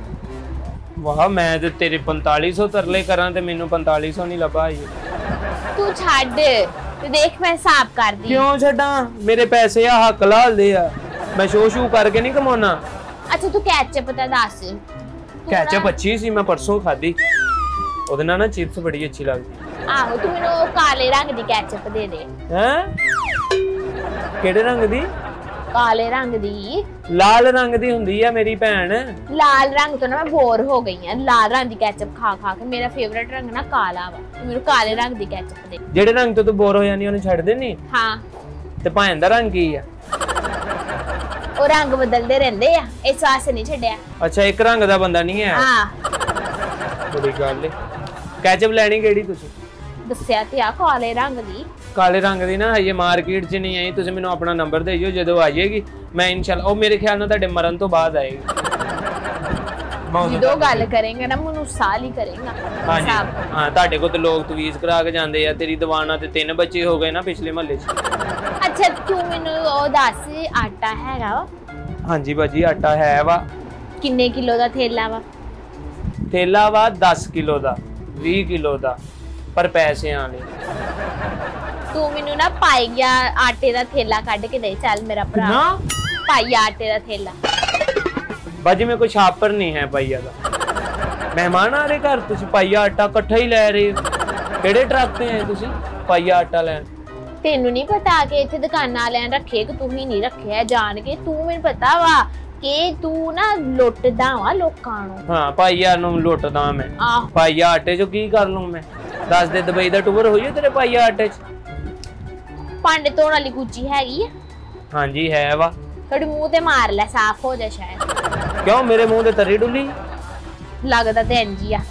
ਵਾਹ, ਮੈਂ ਤੇ ਤੇਰੇ ਪੰਤਾਲੀ ਸੌ ਤਰਲੇ ਕਰਾਂ ਤੇ ਮੈਨੂੰ ਪੰਤਾਲੀ ਸੌ ਨਹੀਂ ਲੱਭਾ ਜੀ। ਤੂੰ ਛੱਡ ਤੇ ਦੇਖ ਮੈਂ ਹਿਸਾਬ ਕਰਦੀ। ਕਿਉਂ ਛੱਡਾਂ, ਮੇਰੇ ਪੈਸੇ ਆ ਹੱਕ ਲਾਲਦੇ ਆ, ਮੈਂ ਸ਼ੋ ਸ਼ੂ ਕਰਕੇ ਨਹੀਂ ਕਮਾਉਣਾ। ਅੱਛਾ ਤੂੰ ਕੈਚਅਪ ਤਾਂ ਦੱਸ। ਕੈਚਅਪ ਅੱਛੀ ਸੀ, ਮੈਂ ਪਰਸੋਂ ਖਾਧੀ, ਉਹਦੇ ਨਾਲ ਨਾ ਚਿਪਸ ਬੜੀ ਅੱਛੀ ਲੱਗਦੀ। ਆਹੋ ਤੂੰ ਮੈਨੂੰ ਉਹ ਕਾਲੇ ਰੰਗ ਦੀ ਕੈਚਅਪ ਦੇ ਦੇ। ਹੈਂ ਕਿਹੜੇ ਰੰਗ ਦੀ? ਕਾਲੇ ਰੰਗ ਦੀ। ਲਾਲ ਰੰਗ ਦੀ ਹੁੰਦੀ ਆ ਮੇਰੀ ਭੈਣ। ਲਾਲ ਰੰਗ ਤੋਂ ਨਾ ਮੈਂ ਬੋਰ ਹੋ ਗਈ ਆ, ਲਾਲ ਰੰਗ ਦੀ ਕੈਚਅਪ ਖਾ ਖਾ ਕੇ। ਮੇਰਾ ਫੇਵਰਟ ਰੰਗ ਨਾ ਕਾਲਾ ਵਾ, ਤੂੰ ਮੈਨੂੰ ਕਾਲੇ ਰੰਗ ਦੀ ਕੈਚਅਪ ਦੇ। ਜਿਹੜੇ ਰੰਗ ਤੋਂ ਤੂੰ ਬੋਰ ਹੋ ਜਾਨੀ ਉਹਨੂੰ ਛੱਡ ਦੇਣੀ। ਹਾਂ ਤੇ ਭੈਣ ਦਾ ਰੰਗ ਕੀ ਆ? ਉਹ ਰੰਗ ਬਦਲਦੇ ਰਹਿੰਦੇ ਆ, ਇਸ ਵਾਸਤੇ ਨਹੀਂ ਛੱਡਿਆ। ਅੱਛਾ ਇੱਕ ਰੰਗ ਦਾ ਬੰਦਾ ਨਹੀਂ ਹੈ। ਹਾਂ ਬੜੀ ਗੱਲ ਏ। ਕੈਚਅਪ ਲੈਣੀ ਕਿਹੜੀ ਤੁਸੀਂ? ਦੱਸਿਆ ਤੇ ਆ ਕਾਲੇ ਰੰਗ ਦੀ। ਕਾਲੇ ਰੰਗ ਦੀ ਨਾ ਹਜੇ ਮਾਰਕੀਟ 'ਚ ਨਹੀਂ ਆਈ, ਤੁਸੀਂ ਮੈਨੂੰ ਆਪਣਾ ਨੰਬਰ ਦੇ ਦਿਓ, ਜਦੋਂ ਆ ਜਾਏਗੀ ਮੈਂ ਇਨਸ਼ਾਅੱਲਾ, ਉਹ ਮੇਰੇ ਖਿਆਲ ਨਾਲ ਤੁਹਾਡੇ ਮਰਨ ਤੋਂ ਬਾਅਦ ਆਏਗੀ। ਜਦੋਂ ਗੱਲ ਕਰੇਂਗੇ ਨਾ ਮੈਨੂੰ ਸਾਲ ਹੀ ਕਰੇਗਾ। ਹਾਂਜੀ ਹਾਂ, ਤੁਹਾਡੇ ਕੋਲ ਤੇ ਲੋਕ ਤਵੀਜ਼ ਕਰਾ ਕੇ ਜਾਂਦੇ ਆ, ਤੇਰੀ ਦੀਵਾਨਾ ਤੇ ਤਿੰਨ ਬੱਚੇ ਹੋ ਗਏ ਨਾ ਪਿਛਲੇ ਮਹੱਲੇ 'ਚ। ਅੱਛਾ ਤੂੰ ਮੈਨੂੰ ਉਹ ਦੱਸ, ਆਟਾ ਹੈਗਾ ਵਾ? ਹਾਂਜੀ ਬਾਜੀ ਆਟਾ ਹੈ ਵਾ। ਕਿੰਨੇ ਕਿਲੋ ਦਾ ਥੈਲਾ ਵਾ? ਥੈਲਾ ਵਾ ਦਸ ਕਿਲੋ ਦਾ, ਵੀਹ ਕਿਲੋ ਦਾ, ਪਰ ਪੈਸਿਆਂ ਲਈ। ਤੂੰ ਮੈਨੂੰ ਨਾ ਪਾਈਆ ਆਟੇ ਦਾ ਥੈਲਾ ਕੱਢ ਕੇ ਦੇ ਚੱਲ ਮੇਰਾ ਭਰਾ। ਨਾ ਪਾਈਆ ਆਟੇ ਦਾ ਥੈਲਾ। ਬਾਜੀ ਮੇਰੇ ਕੋਲ ਛਾਪਰ ਨਹੀਂ ਹੈ ਪਾਈਆ ਦਾ। ਮਹਿਮਾਨ ਆ ਰਹੇ ਘਰ, ਤੁਸੀਂ ਪਾਈਆ ਆਟਾ ਇਕੱਠਾ ਹੀ ਲੈ ਰਹੇ ਹੋ। ਕਿਹੜੇ ਟਰੱਕ ਤੇ ਆਏ ਤੁਸੀਂ ਪਾਈਆ ਆਟਾ ਲੈਣ? ਤੈਨੂੰ ਨਹੀਂ ਪਤਾ ਕਿ ਇੱਥੇ ਦੁਕਾਨਾਂ ਵਾਲਿਆਂ ਰੱਖੇ ਕਿ ਤੂੰ ਹੀ ਨਹੀਂ ਰੱਖਿਆ ਜਾਣ ਕੇ? ਤੂੰ ਮੈਨੂੰ ਪਤਾ ਵਾ ਕਿ ਤੂੰ ਨਾ ਲੁੱਟਦਾ ਵਾ ਲੋਕਾਂ ਨੂੰ। ਹਾਂ ਪਾਈਆ ਨੂੰ ਲੁੱਟਦਾ ਮੈਂ। ਆਹ ਪਾਈਆ ਆਟੇ 'ਚ ਕੀ ਕਰ ਲੂੰ ਮੈਂ? ਦੱਸ ਦੇ ਦੁਬਈ ਦਾ ਟੂਰ ਹੋਈਏ ਤੇਰੇ ਪਾਈਆ ਆਟੇ 'ਚ? ਭਾਂਡੇ ਧੋਣ ਵਾਲੀ ਗੁੱਚੀ ਹੈਗੀ ਆ? ਹਾਂਜੀ ਹੈ ਵਾ। ਥੋੜੀ ਮੂੰਹ ਤੇ ਮਾਰ ਲੈ, ਸਾਫ਼ ਹੋ ਜਾ ਸ਼ਾਇਦ। ਕਿਉਂ ਮੇਰੇ ਮੂੰਹ ਤੇ ਤਰੀ ਡੁੱਲੀ? ਲੱਗਦਾ ਤੇ ਇੰਜ ਹੀ ਆ।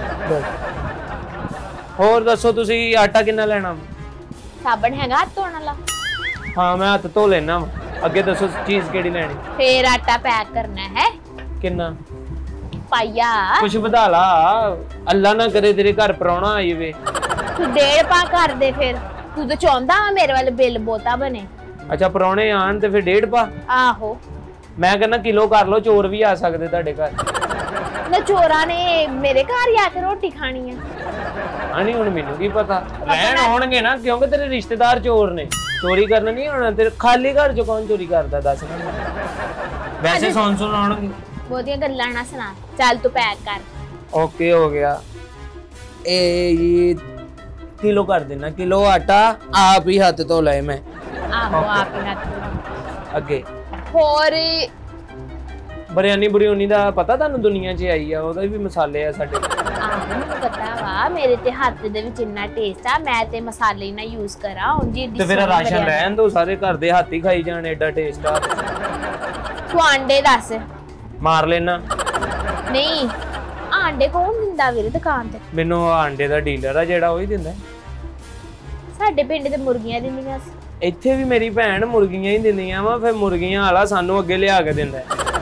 ਹੋਰ ਦੱਸੋ ਤੁਸੀਂ ਆਟਾ ਕਿੰਨਾ ਲੈਣਾ? ਸਾਬਣ ਹੈਗਾ ਹੱਥ ਧੋਣ ਵਾਲਾ? ਹਾਂ ਮੈਂ ਹੱਥ ਧੋ ਲੈਣਾ। ਅੱਗੇ ਦੱਸੋ ਚੀਜ਼ ਕਿਹੜੀ ਲੈਣੀ? ਫੇਰ ਆਟਾ ਪੈਕ ਕਰਨਾ ਹੈ। ਕਿੰਨਾ? ਪਾਈਆ। ਕੁਛ ਵਧਾ ਲਾ, ਅੱਲਾ ਨਾ ਕਰੇ ਤੇਰੇ ਘਰ ਪ੍ਰਾਹੁਣਾ ਆ ਜਾਵੇ। ਤੂੰ ਡੇਢ ਪਾ ਕਰ ਦੇ ਫਿਰ। ਤੂੰ ਤਾਂ ਚਾਹੁੰਦਾ ਮੇਰੇ ਵਾਲੇ ਬਿੱਲ ਬੋਤਾ ਬਣੇ। ਅੱਛਾ ਪ੍ਰਾਹੁਣੇ ਆਣ ਤੇ ਫਿਰ ਡੇਢ ਪਾ? ਆਹੋ ਮੈਂ ਕਹਿੰਦਾ ਕਿਲੋ ਕਰ ਲਓ, ਚੋਰ ਵੀ ਆ ਸਕਦੇ ਤੁਹਾਡੇ ਘਰ। ਨਾ ਚੋਰਾਂ ਨੇ ਮੇਰੇ ਘਰ ਹੀ ਆ ਕੇ ਰੋਟੀ ਖਾਣੀ ਆ? ਆਣੀ ਹੁਣ ਮੈਨੂੰ ਕੀ ਪਤਾ, ਰਹਿਣ ਆਉਣਗੇ ਨਾ, ਕਿਉਂਕਿ ਤੇਰੇ ਰਿਸ਼ਤੇਦਾਰ ਚੋਰ ਨੇ, ਚੋਰੀ ਕਰਨ ਨਹੀਂ ਆਉਣਾ। ਤੇਰੇ ਖਾਲੀ ਘਰ ਚ ਕੌਣ ਚੋਰੀ ਕਰਦਾ ਦੱਸ ਨਾ। ਵੈਸੇ ਸੌਣ ਸੁਣ ਆਉਣਗੇ। ਬਹੁਤੀਆਂ ਗੱਲਾਂ ਨਾ ਸੁਣਾ, ਚੱਲ ਤੂੰ ਪੈਕ ਕਰ। ਓਕੇ ਹੋ ਗਿਆ। ਇਹ ਇਹ ਕਿਲੋ ਕਰ ਦੇਣਾ, ਕਿਲੋ ਆਟਾ ਆਪ ਹੀ ਹੱਥ ਧੋ ਲਏ ਮੈਂ। ਆਹੋ ਆਪ ਹੀ ਹੱਥ। ਅੱਗੇ ਹੋਰ ਬਿਰਿਆਨੀ ਬੁਰਿਆਨੀ ਦਾ ਪਤਾ ਤੁਹਾਨੂੰ? ਦੁਨੀਆ 'ਚ ਆਈ ਆ, ਉਹਦਾ ਵੀ ਮਸਾਲੇ ਆ ਸਾਡੇ। ਆਹੋ ਮੈਨੂੰ ਪਤਾ ਵਾ, ਮੇਰੇ ਤੇ ਹੱਥ ਦੇ ਵਿੱਚ ਇੰਨਾ ਟੇਸਟ ਆ, ਮੈਂ ਤੇ ਮਸਾਲੇ ਨਾ ਯੂਜ਼ ਕਰਾਂ ਉਂਝ ਹੀ। ਤੇ ਫਿਰ ਰਾਸ਼ਨ ਰਹਿਣ ਦੋ, ਸਾਰੇ ਘਰ ਦੇ ਹੱਥ ਹੀ ਖਾਈ ਜਾਣ, ਐਡਾ ਟੇਸਟ ਆ। ਤੂੰ ਆਂਡੇ ਦੱਸ। ਮਾਰ ਲੈਣਾ। ਨਹੀਂ ਆਂਡੇ ਕੌਣ ਦਿੰਦਾ ਵੀਰੇ ਦੁਕਾਨ ਤੇ? ਮੈਨੂੰ ਆਂਡੇ ਦਾ ਡੀਲਰ ਆ ਜਿਹੜਾ ਉਹ ਹੀ ਦਿੰਦਾ। ਸਾਡੇ ਪਿੰਡ ਤੇ ਮੁਰਗੀਆਂ ਦਿੰਦੀਆਂ ਸੀ। ਇੱਥੇ ਵੀ ਮੇਰੀ ਭੈਣ ਮੁਰਗੀਆਂ ਹੀ ਦਿੰਦੀਆਂ ਵਾ, ਫਿਰ ਮੁਰਗੀਆਂ ਵਾਲਾ ਸਾਨੂੰ ਅੱਗੇ ਲਿਆ ਕੇ ਦਿੰਦਾ।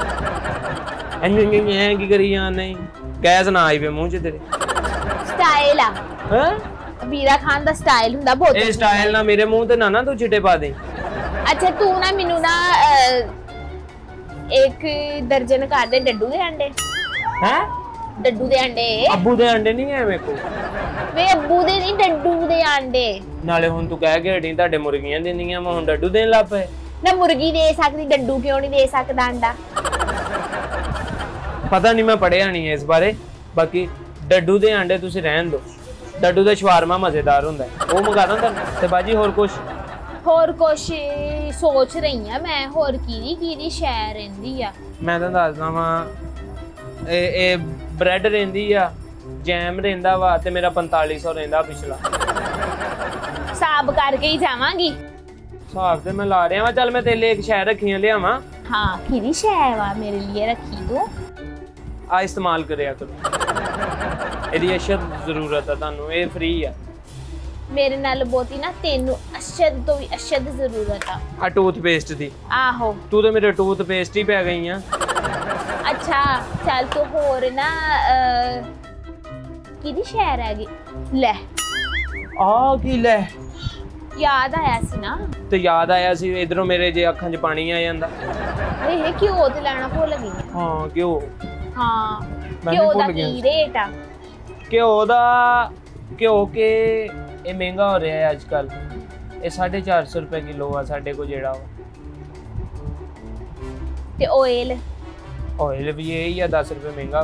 ਇੰਨੇ ਕੀ ਕਰੀ ਜਾਂ ਨਹੀਂ ਗੈਸ ਨਾ ਆਈ ਵੇ ਮੂੰਹ ਚ ਤੇਰੇ। ਸਟਾਈਲ ਆ ਹੈ ਵੀਰਾ ਖਾਨ ਦਾ ਸਟਾਈਲ ਹੁੰਦਾ ਬਹੁਤ। ਇਹ ਸਟਾਈਲ ਨਾ ਮੇਰੇ ਮੂੰਹ ਤੇ ਨਾ ਨਾ ਤੂੰ ਚਿੱਟੇ ਪਾ ਦੇ। ਅੱਛਾ ਤੂੰ ਨਾ ਮੈਨੂੰ ਨਾ ਇੱਕ ਦਰਜਨ ਕਰ ਦੇ ਡੱਡੂ ਦੇ ਅੰਡੇ। ਹੈ ਡੱਡੂ ਦੇ ਅੰਡੇ। ਅੱਬੂ ਦੇ ਅੰਡੇ ਨਹੀਂ ਐ ਮੇਰੇ ਕੋ। ਵੇ ਅੱਬੂ ਦੇ ਨਹੀਂ ਡੱਡੂ ਦੇ ਅੰਡੇ। ਨਾਲੇ ਹੁਣ ਤੂੰ ਕਹਿ ਕੇ ਹਟੀ ਤੁਹਾਡੇ ਮੁਰਗੀਆਂ ਦਿੰਦੀਆਂ ਮੈਂ ਹੁਣ ਡੱਡੂ ਦੇਣ ਲੱਗ ਪਏ। ਨਾ ਮੁਰਗੀ ਦੇ ਸਕਦੀ ਡੱਡੂ ਕਿਉਂ ਨਹੀਂ ਦੇ ਸਕਦਾ ਅੰਡਾ? ਪਤਾ ਨਹੀਂ ਮੈਂ ਪੜਿਆ ਨਹੀਂ ਇਸ ਬਾਰੇ। ਬਾਕੀ ਡੱਡੂ ਦੇ ਅੰਡੇ ਤੁਸੀਂ ਰਹਿਣ ਦਿਓ। ਡੱਡੂ ਦਾ ਸ਼ਵਾਰਮਾ ਮਜ਼ੇਦਾਰ ਹੁੰਦਾ ਉਹ ਮੰਗਾ ਦਾਂ ਤੁਹਾਨੂੰ। ਤੇ ਬਾਜੀ ਹੋਰ ਕੁਛ? ਹੋਰ ਕੁਛ ਸੋਚ ਰਹੀ ਆ ਮੈਂ ਹੋਰ ਕੀਦੀ ਕੀਦੀ ਸ਼ੈ ਰਹਿੰਦੀ ਆ। ਮੈਂ ਤਾਂ ਦੱਸਦਾ ਵਾਂ ਇਹ ਇਹ ਬ੍ਰੈਡ ਰਹਿੰਦੀ ਆ, ਜੈਮ ਰਹਿੰਦਾ ਵਾ ਤੇ ਮੇਰਾ ਪੰਤਾਲੀ ਸੌ ਰਹਿੰਦਾ ਪਿਛਲਾ। ਸਾਬ ਕਰਕੇ ਹੀ ਜਾਵਾਂਗੀ। ਹਿਸਾਬ ਤੇ ਮੈਂ ਲਾ ਰਿਹਾ ਵਾ। ਚੱਲ ਮੈਂ ਤੇਰੇ ਲਈ ਇੱਕ ਸ਼ੈ ਰੱਖੀਆਂ ਲਿਆਵਾਂ। ਹਾਂ ਕੀਦੀ ਸ਼ੈ ਵਾ ਮੇਰੇ ਲਈ ਰੱਖੀ ਤੂੰ? ਆ ਇਸਤੇਮਾਲ ਕਰਿਆ ਕਰੋ। ਇਹਦੀ ਅਸ਼ਦ ਜ਼ਰੂਰਤ ਆ ਤੁਹਾਨੂੰ, ਇਹ ਫ੍ਰੀ ਆ। ਮੇਰੇ ਨਾਲ ਬਹੁਤੀ ਨਾ ਤੈਨੂੰ ਅਸ਼ਦ ਤੋਂ ਵੀ ਅਸ਼ਦ ਜ਼ਰੂਰਤ ਆ। ਆ ਟੂਥਪੇਸਟ ਦੀ। ਆਹੋ ਤੂੰ ਤਾਂ ਮੇਰੇ ਟੂਥਪੇਸਟ ਹੀ ਪੈ ਗਈ ਆ। ਅੱਛਾ ਚੱਲ ਤੂੰ ਹੋਰ ਨਾ ਕਿਹਦੀ ਸ਼ਹਿਰ ਹੈਗੀ ਲੈ। ਆ ਕੀ ਲੈ? ਯਾਦ ਆਇਆ ਸੀ ਨਾ। ਤੇ ਯਾਦ ਆਇਆ ਸੀ ਇਧਰੋਂ ਮੇਰੇ ਜੇ ਅੱਖਾਂ 'ਚ ਪਾਣੀ ਆ ਜਾਂਦਾ। ਇਹ ਘਿਓ ਤੇ ਲੈਣਾ ਭੁੱਲ ਗਈ। ਹਾਂ ਘਿਓ। ਹਾਂ ਘਿਓ ਦਾ ਕੀ ਰੇਟ ਆ? ਘਿਓ ਦਾ ਘਿਓ ਕੇ ਇਹ ਮਹਿੰਗਾ ਹੋ ਰਿਹਾ ਹੈ ਅੱਜ ਕੱਲ। ਇਹ ਸਾਢੇ ਚਾਰ ਸੌ ਰੁਪਏ ਕਿਲੋ ਆ ਸਾਡੇ ਕੋਲ ਜਿਹੜਾ ਵਾ। ਤੇ ਆਇਲ? ਆਇਲ ਵੀ ਇਹ ਹੀ ਆ ਦਸ ਰੁਪਏ ਮਹਿੰਗਾ।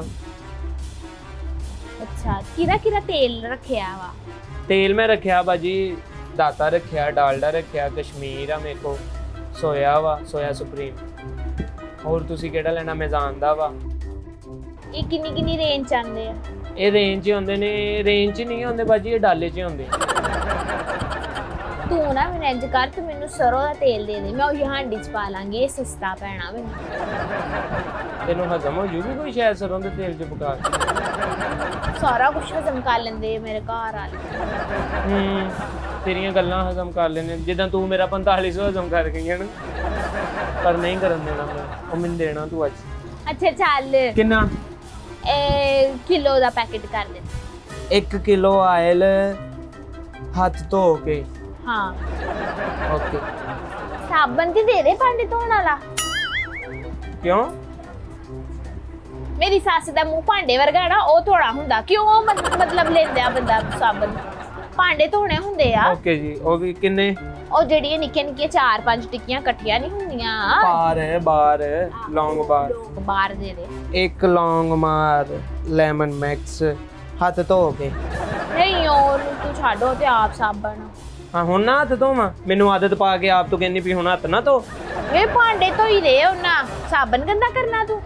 ਅੱਛਾ ਕਿਹੜਾ ਕਿਹੜਾ ਤੇਲ ਰੱਖਿਆ ਵਾ? ਤੇਲ ਮੈਂ ਰੱਖਿਆ ਬਾਜੀ ਦਾਤਾ ਰੱਖਿਆ, ਡਾਲਡਾ ਰੱਖਿਆ, ਕਸ਼ਮੀਰ ਆ ਮੇਰੇ ਕੋਲ, ਸੋਇਆ ਵਾ, ਸੋਇਆ ਸੁਪਰੀਮ। ਹੋਰ ਤੁਸੀਂ ਕਿਹੜਾ ਲੈਣਾ? ਮੈਜ਼ਾਨ ਦਾ ਵਾ। ਇਹ ਕਿੰਨੀ ਕਿੰਨੀ ਰੇਂਜ ਚ ਆਉਂਦੇ ਆ? ਇਹ ਰੇਂਜ 'ਚ ਹੁੰਦੇ ਨੇ। ਰੇਂਜ 'ਚ ਨਹੀਂ ਹੁੰਦੇ ਬਾਜੀ, ਇਹ ਡਾਲੇ 'ਚ ਹੁੰਦੇ। ਤੂੰ ਨਾ ਮੈਨੂੰ ਇੰਜ ਕਰ ਤੂੰ ਮੈਨੂੰ ਸਰੋਂ ਦਾ ਤੇਲ ਦੇ ਦੇ, ਮੈਂ ਉਹ ਹਾਂਡੀ 'ਚ ਪਾ ਲਾਂਗੀ। ਇਹ ਸਸਤਾ ਪੈਣਾ ਮੈਨੂੰ। ਤੈਨੂੰ ਹਜ਼ਮ ਹੋ ਜੂਗੀ ਕੋਈ ਸ਼ਾਇਦ ਸਰੋਂ ਦੇ ਤੇਲ 'ਚ ਪਕਾ ਕੇ? ਸਾਰਾ ਕੁਛ ਹਜ਼ਮ ਕਰ ਲੈਂਦੇ ਮੇਰੇ ਘਰ ਵਾਲੇ। ਹੂੰ ਤੇਰੀਆਂ ਗੱਲਾਂ ਹਜ਼ਮ ਕਰ ਲੈਣੇ ਜਿੱਦਾਂ ਤੂੰ ਮੇਰਾ ਪੰਤਾਲੀ ਸੌ ਹਜ਼ਮ ਕਰ ਗਈ ਹਨ। ਪਰ ਨਹੀਂ ਕਰਨ ਦੇਣਾ ਮੈਂ, ਉਹ ਮੈਨੂੰ ਦੇਣਾ ਤੂੰ ਅੱਜ। ਅੱਛਾ ਚੱਲ ਕਿੰਨਾ? ਇਹ ਕਿਲੋ ਦਾ ਪੈਕੇਟ ਕਰ ਦੇ। ਇੱਕ ਕਿਲੋ ਆਇਲ ਹੱਥ ਧੋ ਕੇ। ਹਾਂ ਓਕੇ। ਸਾਬਣ ਤੇ ਦੇ ਦੇ ਭਾਂਡੇ ਧੋਣ ਵਾਲਾ। ਕਿਉਂ? ਮੇਰੀ ਸੱਸ ਦਾ ਮੂੰਹ ਭਾਂਡੇ ਵਰਗਾ ਨਾ, ਉਹ ਥੋੜਾ ਹੁੰਦਾ। ਕਿਉਂ ਮਤਲਬ ਲੈਂਦਾ ਬੰਦਾ ਸਾਬਣ? ਭਾਂਡੇ ਧੋਣੇ ਹੁੰਦੇ ਆ। ਓਕੇ ਜੀ। ਉਹ ਵੀ ਕਿੰਨੇ? ਉਹ ਜਿਹੜੀਆਂ ਨਿੱਕੀਆਂ ਨਿੱਕੀਆਂ ਚਾਰ ਪੰਜ ਟਿੱਕੀਆਂ ਇਕੱਠੀਆਂ ਨਹੀਂ ਹੁੰਦੀਆਂ। ਬਾਰ ਹੈ ਬਾਰ, ਲੌਂਗ ਬਾਰ। ਬਾਰ ਦੇ ਦੇ। ਇੱਕ ਲੌਂਗ ਮਾਰ ਲੈਮਨ ਮਿਕਸ ਹੱਥ ਧੋ ਕੇ। ਨਹੀਂ ਉਹਨੂੰ ਤੂੰ ਛੱਡੋ ਤੇ ਆਪ ਸਾਬਣ। ਹਾਂ ਹੁਣ ਨਾ ਹੱਥ ਧੋਵਾਂ? ਮੈਨੂੰ ਆਦਤ ਪਾ ਕੇ ਆਪ ਤੋਂ ਕਹਿੰਦੀ ਵੀ ਹੁਣ ਹੱਥ ਨਾ ਧੋ। ਇਹ ਭਾਂਡੇ ਧੋਈ ਦੇ ਉਹਨਾਂ, ਸਾਬਣ ਗੰਦਾ ਕਰਨਾ ਤੂੰ?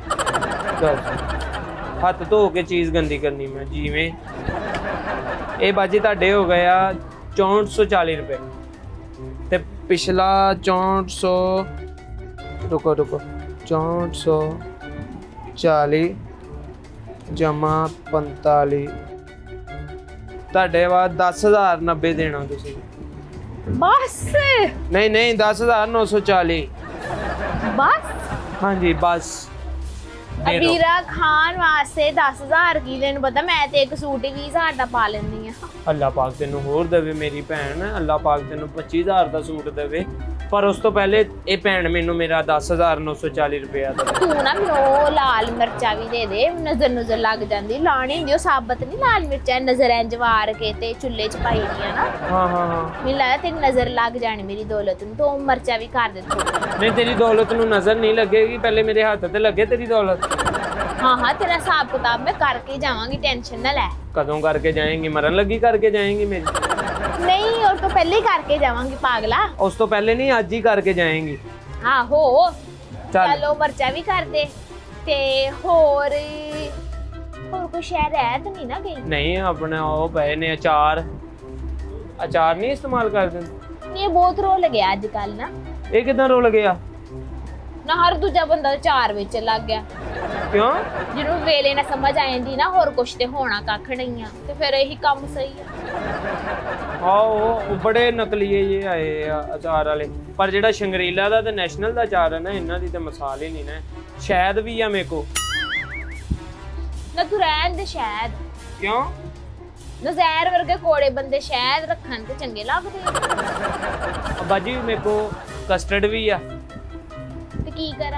ਹੱਥ ਧੋ ਕੇ ਚੀਜ਼ ਗੰਦੀ ਕਰਨੀ ਮੈਂ ਜਿਵੇਂ। ਇਹ ਬਾਜੀ ਤੁਹਾਡੇ ਹੋ ਗਏ ਆ ਚੌਂਹਠ ਸੌ ਚਾਲੀ ਰੁਪਏ ਤੇ ਪਿਛਲਾ ਚੌਂਹਠ ਸੌ। ਰੁਕੋ ਰੁਕੋ ਚੌਂਹਠ ਸੌ ਚਾਲੀ ਜਮਾ ਪੰਤਾਲੀ ਤੁਹਾਡੇ ਬਾਅਦ ਦਸ ਹਜ਼ਾਰ ਨੱਬੇ ਦੇਣਾ ਤੁਸੀਂ। ਬਸ? ਨਹੀਂ ਨਹੀਂ ਦਸ ਹਜ਼ਾਰ ਨੌ ਸੌ ਚਾਲੀ। ਬਸ? ਹਾਂਜੀ ਬਸ। ਵੀਰਾ ਖਾਨ ਵਾਸਤੇ ਦਸ ਹਜ਼ਾਰ ਕੀ ਲੈਣ? ਪਤਾ ਮੈਂ ਤੇ ਇੱਕ ਸੂਟ ਹੀ ਵੀਹ ਹਜ਼ਾਰ ਦਾ ਪਾ ਲੈਂਦੀ ਆ। ਅੱਲਾ ਪਾਕ ਤੈਨੂੰ ਹੋਰ ਦੇਵੇ ਮੇਰੀ ਭੈਣ। ਅੱਲਾ ਪਾਕ ਤੈਨੂੰ ਪੱਚੀ ਹਜ਼ਾਰ ਦਾ ਸੂਟ ਦੇਵੇ। ਪਰ ਉਸ ਤੋਂ ਪਹਿਲੇ ਇਹ ਭੈਣ ਮੈਨੂੰ ਮੇਰਾ ਦਸ ਹਜ਼ਾਰ ਨੌ ਸੌ ਚਾਲੀ ਰੁਪਇਆ ਦਾ। ਤੂੰ ਨਾ ਮੈਨੂੰ ਲਾਲ ਮਿਰਚਾਂ ਵੀ ਦੇ ਦੇ, ਨਜ਼ਰ ਨਜ਼ਰ ਲੱਗ ਜਾਂਦੀ। ਲਾਣੀ ਹੁੰਦੀ ਉਹ ਸਾਬਤ ਨਹੀਂ ਲਾਲ ਮਿਰਚਾਂ, ਨਜ਼ਰ ਇੰਜ ਵਾਰ ਕੇ ਤੇ ਚੁੱਲ੍ਹੇ 'ਚ ਪਾਈ ਦੀਆਂ ਨਾ। ਹਾਂ ਹਾਂ ਹਾਂ ਮੈਨੂੰ ਲੱਗਦਾ ਤੇਰੀ ਨਜ਼ਰ ਲੱਗ ਜਾਣੀ ਮੇਰੀ ਦੌਲਤ ਨੂੰ। ਤੂੰ ਮਿਰਚਾਂ ਵੀ ਕਰ ਦੇ ਥੋੜ੍ਹੀ। ਨਹੀਂ ਤੇਰੀ ਦੌਲਤ ਨੂੰ ਨਜ਼ਰ ਨਹੀਂ ਲੱਗੇਗੀ, ਪਹਿਲੇ ਮੇਰੇ ਹੱਥ ਤੇ ਲੱਗੇ ਤੇਰੀ ਦੌਲਤ। ਹਾਂ ਹਾਂ ਤੇਰਾ ਹਿਸਾਬ ਕਿਤਾਬ ਮੈਂ ਕਰਕੇ ਜਾਵਾਂਗੀ, ਟੈਨਸ਼ਨ ਨਾ ਲੈ। ਕਦੋਂ ਕਰਕੇ ਜਾਏਂਗੀ? ਮਰਨ ਲੱਗੀ ਕਰਕੇ ਜਾਏਂਗੀ ਮੇਰੀ? ਨਹੀਂ ਉਹ ਤੋਂ ਪਹਿਲੇ ਹੀ ਕਰਕੇ ਜਾਵਾਂਗੀ ਪਾਗਲਾ। ਉਸ ਤੋਂ ਪਹਿਲੇ ਨਹੀਂ ਅੱਜ ਹੀ ਕਰਕੇ ਜਾਏਂਗੀ। ਆਹੋ ਚੱਲ ਚਲੋ ਮਿਰਚਾਂ ਵੀ ਕਰ ਦੇ। ਤੇ ਹੋਰ ਹੋਰ ਕੋਈ ਸ਼ਹਿਰ ਹੈ ਤਾਂ ਨਹੀਂ ਨਾ ਗਈ? ਨਹੀਂ ਆਪਣੇ ਉਹ ਪਏ ਨੇ ਅਚਾਰ। ਅਚਾਰ ਨਹੀਂ ਇਸਤੇਮਾਲ ਕਰਦੇ? ਇਹ ਬਹੁਤ ਰੋਲ ਗਿਆ ਅੱਜ ਕੱਲ ਨਾ। ਇਹ ਕਿਦਾਂ ਰੋਲ ਗਿਆ? ਨਾ ਹਰ ਦੂਜਾ ਬੰਦਾ ਚਾਰ ਵਿੱਚ ਲੱਗ ਗਿਆ। ਕਿਉਂ? ਜਿਹਨੂੰ ਵੇਲੇ ਨਾ ਸਮਝ ਆ ਜਾਂਦੀ ਨਾ ਹੋਰ ਕੁਛ ਤੇ ਹੋਣਾ ਕੱਖ ਨਹੀਂ ਆ, ਤੇ ਫਿਰ ਇਹੀ ਕੰਮ ਸਹੀ ਆ। ਆਹੋ ਉਹ ਬੜੇ ਨਕਲੀਏ ਜੇ ਆਏ ਆ ਅਚਾਰ ਵਾਲੇ, ਪਰ ਜਿਹੜਾ ਸ਼ੰਗਰੀਲਾ ਦਾ ਤੇ ਨੈਸ਼ਨਲ ਦਾ ਅਚਾਰ ਹੈ ਨਾ, ਇਹਨਾਂ ਦੀ ਤੇ ਮਿਸਾਲ ਹੀ ਨਹੀਂ ਨਾ। ਸ਼ਾਇਦ ਵੀ ਆ ਮੇਰੇ ਕੋ। ਨਾ ਤੂੰ ਰਹਿਣ ਦੇ ਸ਼ਾਇਦ। ਕਿਉਂ? ਨਾ ਜ਼ਹਿਰ ਵਰਗੇ ਕੋੜੇ ਬੰਦੇ ਸ਼ਾਇਦ ਰੱਖਣ ਤੇ ਚੰਗੇ ਲੱਗਦੇ ਆ। ਬਾਜੀ ਮੇਰੇ ਕੋ ਕਸਟਰਡ ਵੀ ਆ। ਤੇ ਕੀ ਕਰਾਂ?